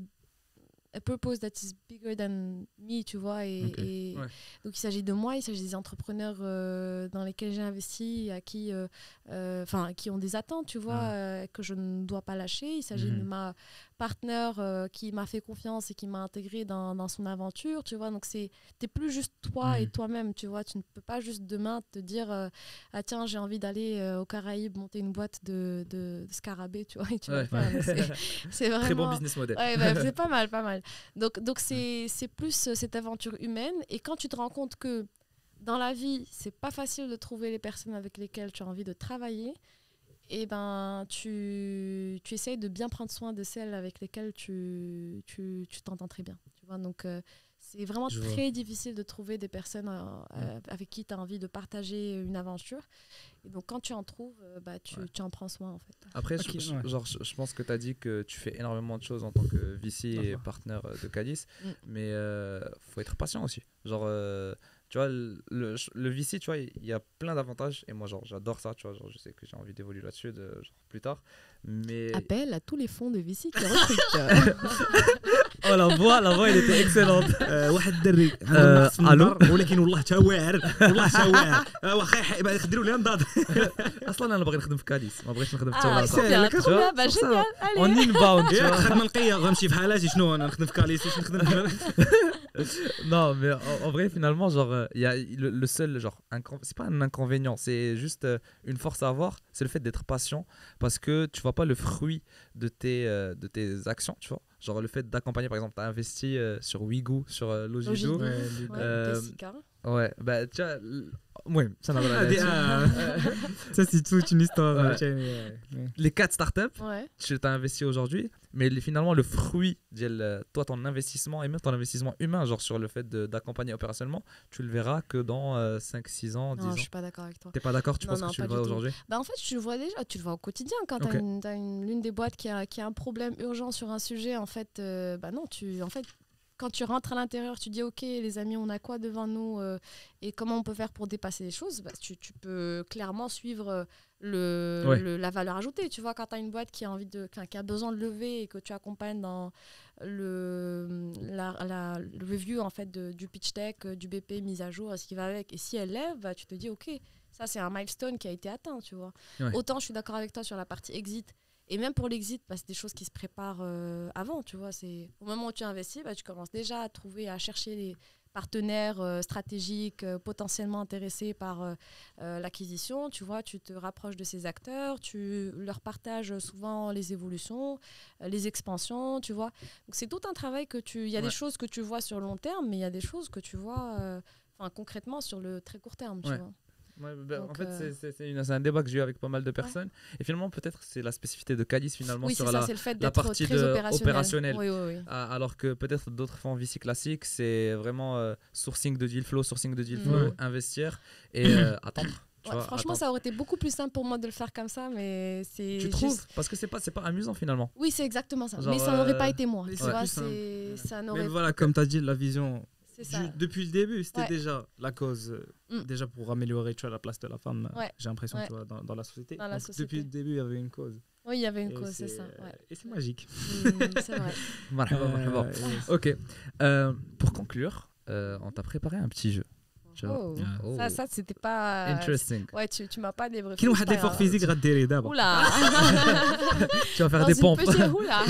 a purpose that is bigger than me, tu vois. Et, Ok. et Ouais. donc, il s'agit de moi, il s'agit des entrepreneurs euh, dans lesquels j'ai investi, à qui, euh, euh, enfin, qui ont des attentes, tu vois, Ouais. euh, que je ne dois pas lâcher. Il s'agit Mhm. de ma partenaire euh, qui m'a fait confiance et qui m'a intégré dans, dans son aventure, tu vois. Donc, c'est, t'es plus juste toi Mhm. et toi-même, tu vois. Tu ne peux pas juste demain te dire, euh, ah tiens, j'ai envie d'aller euh, aux Caraïbes monter une boîte de, de, de scarabées, tu vois. Et tu vas Ouais. le faire. Donc, c'est, c'est vraiment... Très bon business model. Ouais, bah, c'est pas mal, pas mal. Donc, donc c'est, c'est plus euh, cette aventure humaine. Et quand tu te rends compte que dans la vie, c'est pas facile de trouver les personnes avec lesquelles tu as envie de travailler, et ben tu, tu essayes de bien prendre soin de celles avec lesquelles tu, tu, tu t'entends très bien. Tu vois, donc, euh, c'est vraiment Je vois. très difficile de trouver des personnes euh, euh, avec qui tu as envie de partager une aventure. Et donc, quand tu en trouves, euh, bah, tu, Ouais. tu en prends soin, en fait. Après, Ok, je, je- ouais. genre, je, je pense que tu as dit que tu fais énormément de choses en tant que V C et D'accord. partenaire euh, de Calice, Mm. mais euh, faut être patient aussi. Genre, euh, tu vois, le, le, le V C, tu vois, il y a plein d'avantages et moi, genre, j'adore ça, tu vois, genre, je sais que j'ai envie d'évoluer là-dessus de, genre, plus tard. Mais. Appel à tous les fonds de V C qui recrutent. Oh, la voix, la voix, elle était excellente. آه، واحد الدري آه، عنده نقص في ألو؟ النظر ولكن والله تا واعر والله تا واعر آه، واخا يح- يبقى يخدروا لي نضاد اصلا انا باغي نخدم في كاليس ما بغيتش نخدم في Ah, تورناس. trop bien, tu trop vois, bien. Bah, sur ça, génial, En allez. inbound, tu ياك vois. خدمه نقيه غنمشي في حالاتي شنو انا نخدم في كاليس واش نخدم Non, mais en, en vrai, finalement, genre, euh, il y a le, le seul, genre, incon- c'est pas un inconvénient, c'est juste euh, une force à avoir, c'est le fait d'être patient, parce que tu vois pas le fruit de tes, euh, de tes actions, tu vois. Genre, le fait d'accompagner, par exemple, tu as investi euh, sur Wigu, sur euh, Logidoo. Logidoo. Ouais, Ouais, Euh, Jessica. Ouais, bah tu vois, l- ouais, ça n'a Ah, des- ah, ça c'est toute une histoire. Ouais. euh, tiens, euh, ouais. les quatre startups, Ouais. tu t'as investi aujourd'hui, mais les- finalement le fruit de toi ton investissement et même ton investissement humain, genre sur le fait de- d'accompagner opérationnellement, tu le verras que dans cinq six ans, dix Non, ans. je suis pas d'accord avec toi. T'es pas d'accord? Tu Non, penses non, que tu le pas vois du tout. aujourd'hui? Bah, en fait, tu le vois déjà, tu le vois au quotidien quand Ok. tu as, une, t'as une- l'une des boîtes qui a, qui a un problème urgent sur un sujet. En fait, euh, bah non, tu, en fait, quand tu rentres à l'intérieur, tu dis ok, les amis, on a quoi devant nous euh, et comment on peut faire pour dépasser les choses. Bah, tu, tu peux clairement suivre euh, le, Ouais. le- la valeur ajoutée. Tu vois, quand tu as une boîte qui a, envie de, qui a- qui a besoin de lever et que tu accompagnes dans le, la, la- le review en fait, de- du pitch deck, euh, du B P mise à jour, ce qui va avec. Et si elle lève, bah, tu te dis ok, ça c'est un milestone qui a été atteint. Tu vois. Ouais. Autant je suis d'accord avec toi sur la partie exit. Et même pour l'exit, bah, c'est des choses qui se préparent euh, avant, tu vois. C'est au moment où tu investis, bah, tu commences déjà à trouver, à chercher les partenaires euh, stratégiques euh, potentiellement intéressés par euh, euh, l'acquisition. Tu vois, tu te rapproches de ces acteurs, tu leur partages souvent les évolutions, euh, les expansions, tu vois. Donc c'est tout un travail que tu. Il y a Ouais. des choses que tu vois sur le long terme, mais il y a des choses que tu vois, euh, enfin concrètement sur le très court terme, tu Ouais. vois. Ouais, bah, en Donc, fait, euh, c'est- c'est c'est une- c'est un débat que j'ai eu avec pas mal de personnes. Et finalement, peut-être c'est la spécificité de Cadiz finalement Oui, c'est sur ça, la, c'est le fait la d'être partie très de- opérationnel. opérationnelle. Oui, oui, oui. Ah, alors que peut-être d'autres fonds V C classiques, c'est vraiment euh, sourcing de deal flow, sourcing de deal Mm. flow, Ouais. investir et euh, attendre. Tu Ouais, vois, franchement, attendre. ça aurait été beaucoup plus simple pour moi de le faire comme ça, mais c'est. Tu j'ai- trouves? Parce que c'est pas, c'est pas amusant finalement. Oui, c'est exactement ça. Genre, mais ça n'aurait euh, pas été moi. mais Tu c'est vois, plus simple. c'est ça Mais n'aurait. voilà, comme tu as dit, la vision, C'est ça. du- depuis le début, c'était Ouais. déjà la cause, euh, Mm. déjà pour améliorer tu vois, la place de la femme, euh, Ouais. j'ai l'impression, Ouais. tu vois, dans, dans la société. Dans la Donc, société. Depuis le début, il y avait une cause. Oui, il y avait une Et cause, c'est ça. Ouais. Et c'est magique. Mm, c'est vrai. Marhaba, Euh, marhaba. et- Ok. Euh, pour conclure, euh, on t'a préparé un petit jeu. Tu vois. Oh. Oh. Ça, ça c'était pas. Interesting. Ouais, tu, tu m'as pas débriefé. كاين واحد c'est pas l'effort grave. physique غديري دابا. Oula. Tu vas faire Dans des une pompes. petite- Oula.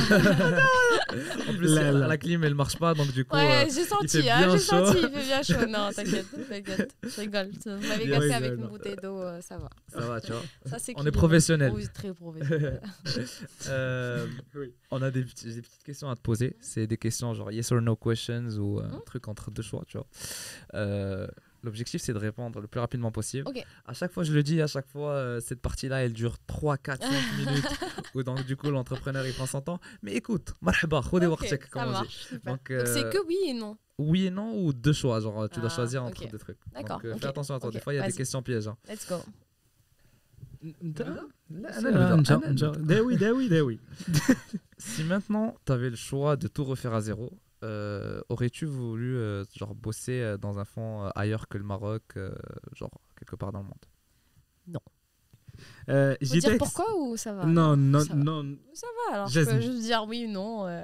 En plus, Là, la, là. la clim elle marche pas, donc du coup. Ouais, euh, j'ai senti, fait hein, bien j'ai chaud. senti, il fait bien chaud. Non, t'inquiète, t'inquiète. Je rigole. Vous m'avez Bien gâté avec rigole. une bouteille d'eau, euh, ça va. ça va, tu vois. Ça, c'est On est équilibré. professionnel. Oui, très professionnel. Euh, Oui. On a des, petits- des petites questions à te poser. C'est des questions genre yes or no questions ou un Mhm. truc entre deux choix, tu vois. Euh, L'objectif, c'est de répondre le plus rapidement possible. Ok. À chaque fois, je le dis, à chaque fois, euh, cette partie-là, elle dure trois, quatre, cinq minutes. Où donc, du coup, l'entrepreneur, il prend son temps. Mais écoute, marhaba, khodi Ok, waqtek, ça comme on dit. marche. Super. Donc, Donc, c'est euh, que oui et non. oui et non ou deux choix. Genre, tu dois Ah, choisir entre ok. deux trucs. D'accord, Donc, euh, ok, fais attention à toi. ok, Des fois, il y a des vas-y. questions pièges. hein. Let's go. داوي داوي داوي. Si maintenant, tu avais le choix de tout refaire à zéro, euh, aurais-tu voulu euh, genre bosser euh, dans un fond euh, ailleurs que le Maroc, euh, genre quelque part dans le monde? Euh, Faut dire Jitex. pourquoi ou ça va Non, non, Ça va. non. Ça va, alors je Jasmine. peux juste dire oui ou non. euh.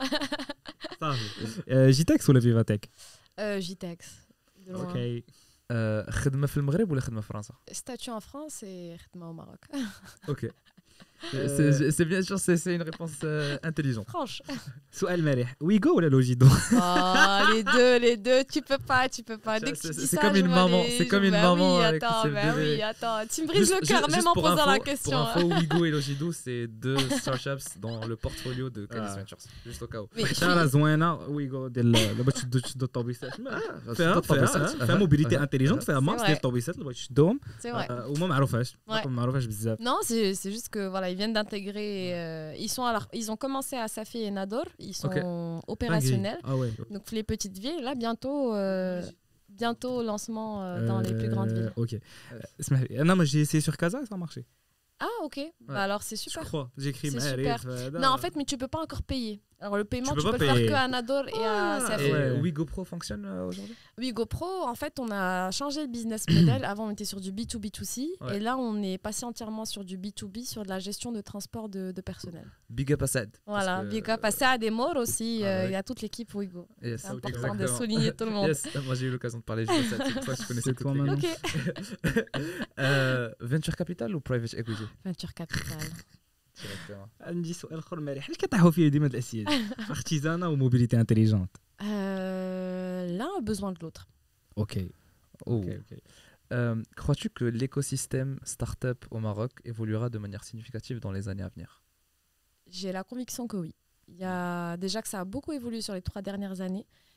Euh, Jitex ou la Vivatech? Euh, Jitex. De loin. Ok. Euh, خدمة في المغرب ولا خدمة في فرنسا؟ Statut en France et rythme au Maroc. Ok. Euh, C'est c'est bien sûr, c'est c'est une réponse euh, intelligente. Franche. سؤال مريح. ويجو ولا لوجيدو؟ Oh, les deux, les deux, tu peux pas, tu peux pas. Dès que C'est- tu c'est- dis c'est ça, comme je une vois maman, les- c'est comme je- une bah maman oui, avec attends, ses bah bébés. oui, attends. Tu me brises Juste- le cœur juste- même juste en pour posant info- la question. Pour info, Wigo et Logido, c'est deux startups dans le portfolio de Cadiz Ah. Ventures. Juste au cas où. Mais je suis- شارة زوينة ويجو ديال دابا تشدو تشدو الطوبيسات فيها فيها فيها موبيليتي انتيليجونت فيها ماكس vrai. ديال الطوبيسات اللي بغيت تشدهم C'est vrai. آه، وما معروفاش Ouais. ما معروفاش بزاف. Non, c'est c'est juste que voilà, ils viennent d'intégrer. euh, ils sont alors, ils ont commencé à Safi et Nador. Ils sont Ok. opérationnels. اه وي Donc les petites villes, là bientôt, euh, bientôt lancement euh, dans les plus grandes villes. اوكي اسمح لي انا ما جي سي سور كازا سا مارشي Ah ok, bah alors c'est جو super. كخوا جيكري C'est معارف Non, en fait, mais tu peux pas encore payer. Alors le paiement, Tu tu, peux peux pas le faire payer. que à Nador et à Ah, Safi. Et Ouais. Wigo Pro fonctionne euh, aujourd'hui? Oui, GoPro, en fait, on a changé le business model. Avant, on était sur du B to B to C. Ouais. Et là, on est passé entièrement sur du B to B, sur de la gestion de transport de, de personnel. Big up à Sad. Voilà, Parce que- big up à ça, à des morts aussi. Ah, euh, ouais. Il y a toute l'équipe Wigo. Yes, C'est important exactement. de souligner tout le monde. Yes, moi j'ai eu l'occasion de parler de Sad, c'est pour ça que je connaissais C'est toutes toi les- maintenant. Ok. Euh, Venture capital ou private equity? Venture capital. Directement. عندي سؤال اخر مريح علاش كطيحوا فيه ديما هاد الاسئله اختزانه وموبيليتي انتيليجونت Euh, L'un a besoin de l'autre. اوكي Oh. اوكي اوكي Euh, crois-tu que l'écosystème startup au Maroc évoluera de manière significative dans les années à venir? J'ai la conviction que oui. Il y a déjà que ça a beaucoup évolué sur les trois dernières années.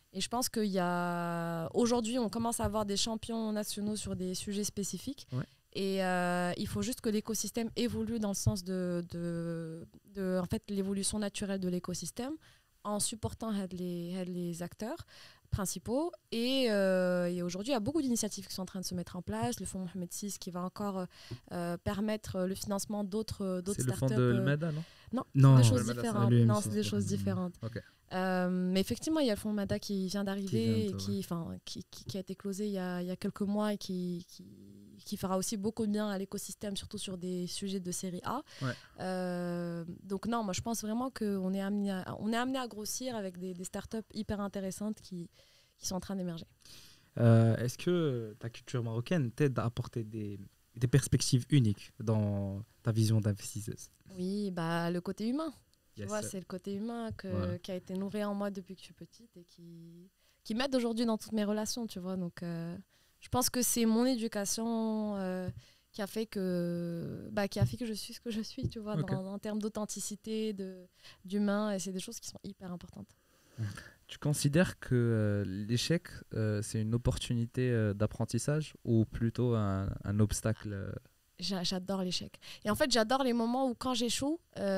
Et je pense qu'il y a aujourd'hui, on commence à avoir des champions nationaux sur des sujets spécifiques. Ouais. Et euh, il faut juste que l'écosystème évolue dans le sens de, de, de en fait, l'évolution naturelle de l'écosystème en supportant les, les acteurs principaux. Et, euh, et aujourd'hui, il y a beaucoup d'initiatives qui sont en train de se mettre en place. Le fonds Mohamed six qui va encore euh, permettre le financement d'autres, d'autres C'est le startups. fonds de l'Mada, non? Non, Non, des le choses Mada, c'est différentes. l'U M C. Non, c'est des choses différentes. Ok. Euh, mais effectivement, il y a le fonds Mada qui vient d'arriver Qui vient et de- qui, enfin, qui, qui, qui a été closé il y a, il y a quelques mois et qui, qui, qui fera aussi beaucoup de bien à l'écosystème, surtout sur des sujets de série A. Ouais. Euh, donc non, moi je pense vraiment qu'on est amené à, on est amené à grossir avec des, des startups hyper intéressantes qui, qui sont en train d'émerger. Euh, Est-ce que ta culture marocaine t'aide à apporter des, des perspectives uniques dans ta vision d'investisseuse? Oui, bah, le côté humain. Tu Yes. vois, c'est le côté humain que, Voilà. qui a été nourri en moi depuis que je suis petite et qui, qui m'aide aujourd'hui dans toutes mes relations, tu vois. Donc, euh, je pense que c'est mon éducation euh, qui a fait que, bah, qui a fait que je suis ce que je suis, tu vois, Ok. dans, en termes d'authenticité, de, d'humain, et c'est des choses qui sont hyper importantes. Tu considères que euh, l'échec, euh, c'est une opportunité euh, d'apprentissage ou plutôt un, un obstacle euh, J'a- J'adore l'échec. Et en fait, j'adore les moments où quand j'échoue,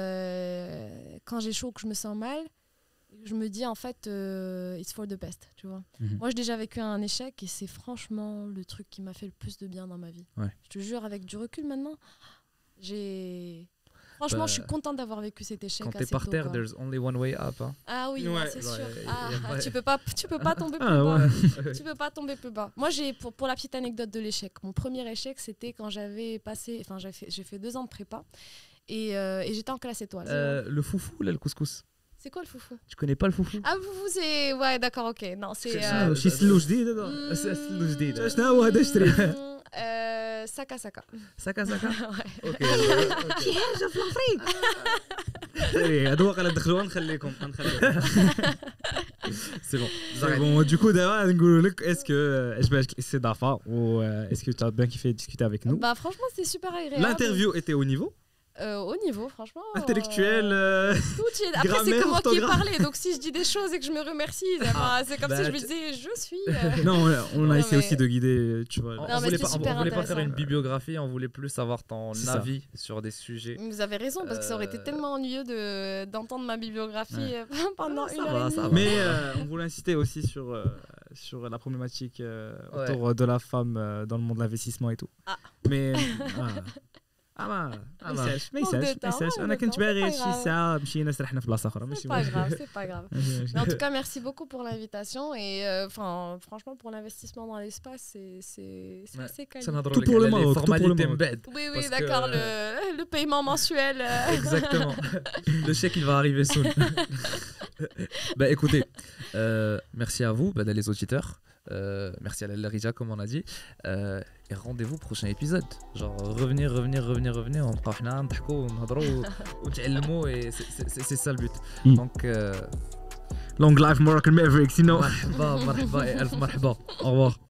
euh, quand j'échoue, que je me sens mal, je me dis en fait, euh, it's for the best, tu vois. Mhm. Moi, j'ai déjà vécu un échec et c'est franchement le truc qui m'a fait le plus de bien dans ma vie. Ouais. Je te jure, avec du recul maintenant, j'ai... Franchement, Bah, je suis contente d'avoir vécu cet échec. quand t'es assez par tôt, terre, quoi. there's only one way up. Hein. Ah oui, Ouais, bah, c'est ouais, sûr. y a- Ah, y a ah, pas- tu peux pas, tu peux pas tomber plus Ah, bas. ouais. Tu peux pas tomber plus bas. Moi, j'ai pour, pour la petite anecdote de l'échec. Mon premier échec, c'était quand j'avais passé, enfin, j'ai fait, j'ai fait deux ans de prépa et, euh, et j'étais en classe étoile. Euh, le foufou, là, le couscous. C'est quoi le foufou? Tu connais pas le foufou? Ah, vous, vous c'est ouais, d'accord, ok. Non, c'est. C'est euh, ça. شي سلو جديد هذا hmm, سلو جديد. شنو هو هذا اشتري hmm, euh, Saka Saka. Saka Saka. Ouais. Ok. شي حاجه في الافريق هادو واقيلا دخلوها نخليكم نخليكم C'est bon. C'est bon, du coup, d'abord, نقولوا لك est-ce que عجبك الاستضافه و est-ce que tu as bien kiffé discuter avec nous? Bah, franchement, c'était super agréable. L'interview était au niveau Euh, au niveau, franchement. euh, intellectuel. euh, Tout y est- Après, c'est Grammaire, que moi qui ai orthographe. parlé. Donc, si je dis des choses et que je me remercie, ça va- c'est comme bah, si je me tu- disais je suis. euh, Non, on a Non, essayé mais- aussi de guider, tu vois. On, Non, on mais voulait c'était pas, on- super on voulait pas faire intéressant. une bibliographie, on voulait plus savoir ton C'est ça. avis sur des sujets. Vous avez raison, parce que ça aurait été Euh, tellement ennuyeux de, d'entendre ma bibliographie euh, pendant Ah, ça une heure va, et ça demie. va. Mais euh, on voulait insister aussi sur, euh, sur la problématique euh, Ouais. autour de la femme euh, dans le monde de l'investissement et tout. Ah. Mais. ah. Ah ما Ah ما bah. يسالش ما Manque de يسالش ما temps, يسالش manque انا de كنت temps, باغي c'est pas شي grave. ساعه مشينا سرحنا في بلاصه اخرى C'est ماشي pas grave, c'est pas grave. ماشي Mais en tout cas, merci beaucoup pour l'invitation. Et euh, enfin, franchement, pour l'investissement dans l'espace, c'est, c'est, c'est Ouais. assez quali. سنهضروا Tout لك pour le على les Maroc, tout pour le formalités Maroc. من بعد. Oui, oui, Parce que- d'accord, le, le paiement mensuel. euh, Exactement. Le chèque, il va arriver soon. Bah écoutez, euh, merci à vous, bah, les auditeurs. Euh, merci à la Rija, comme on a dit. Euh, et rendez-vous prochain épisode. Genre, revenir, revenir, revenir, revenir. On prend حنا نضحكوا ونهضروا ونتعلموا et c'est- c'est c'est- c'est ça le but. Mm. Donc, euh, Long life Moroccan Maverick, sinon. مرحبا مرحبا et ألف مرحبا. Au revoir.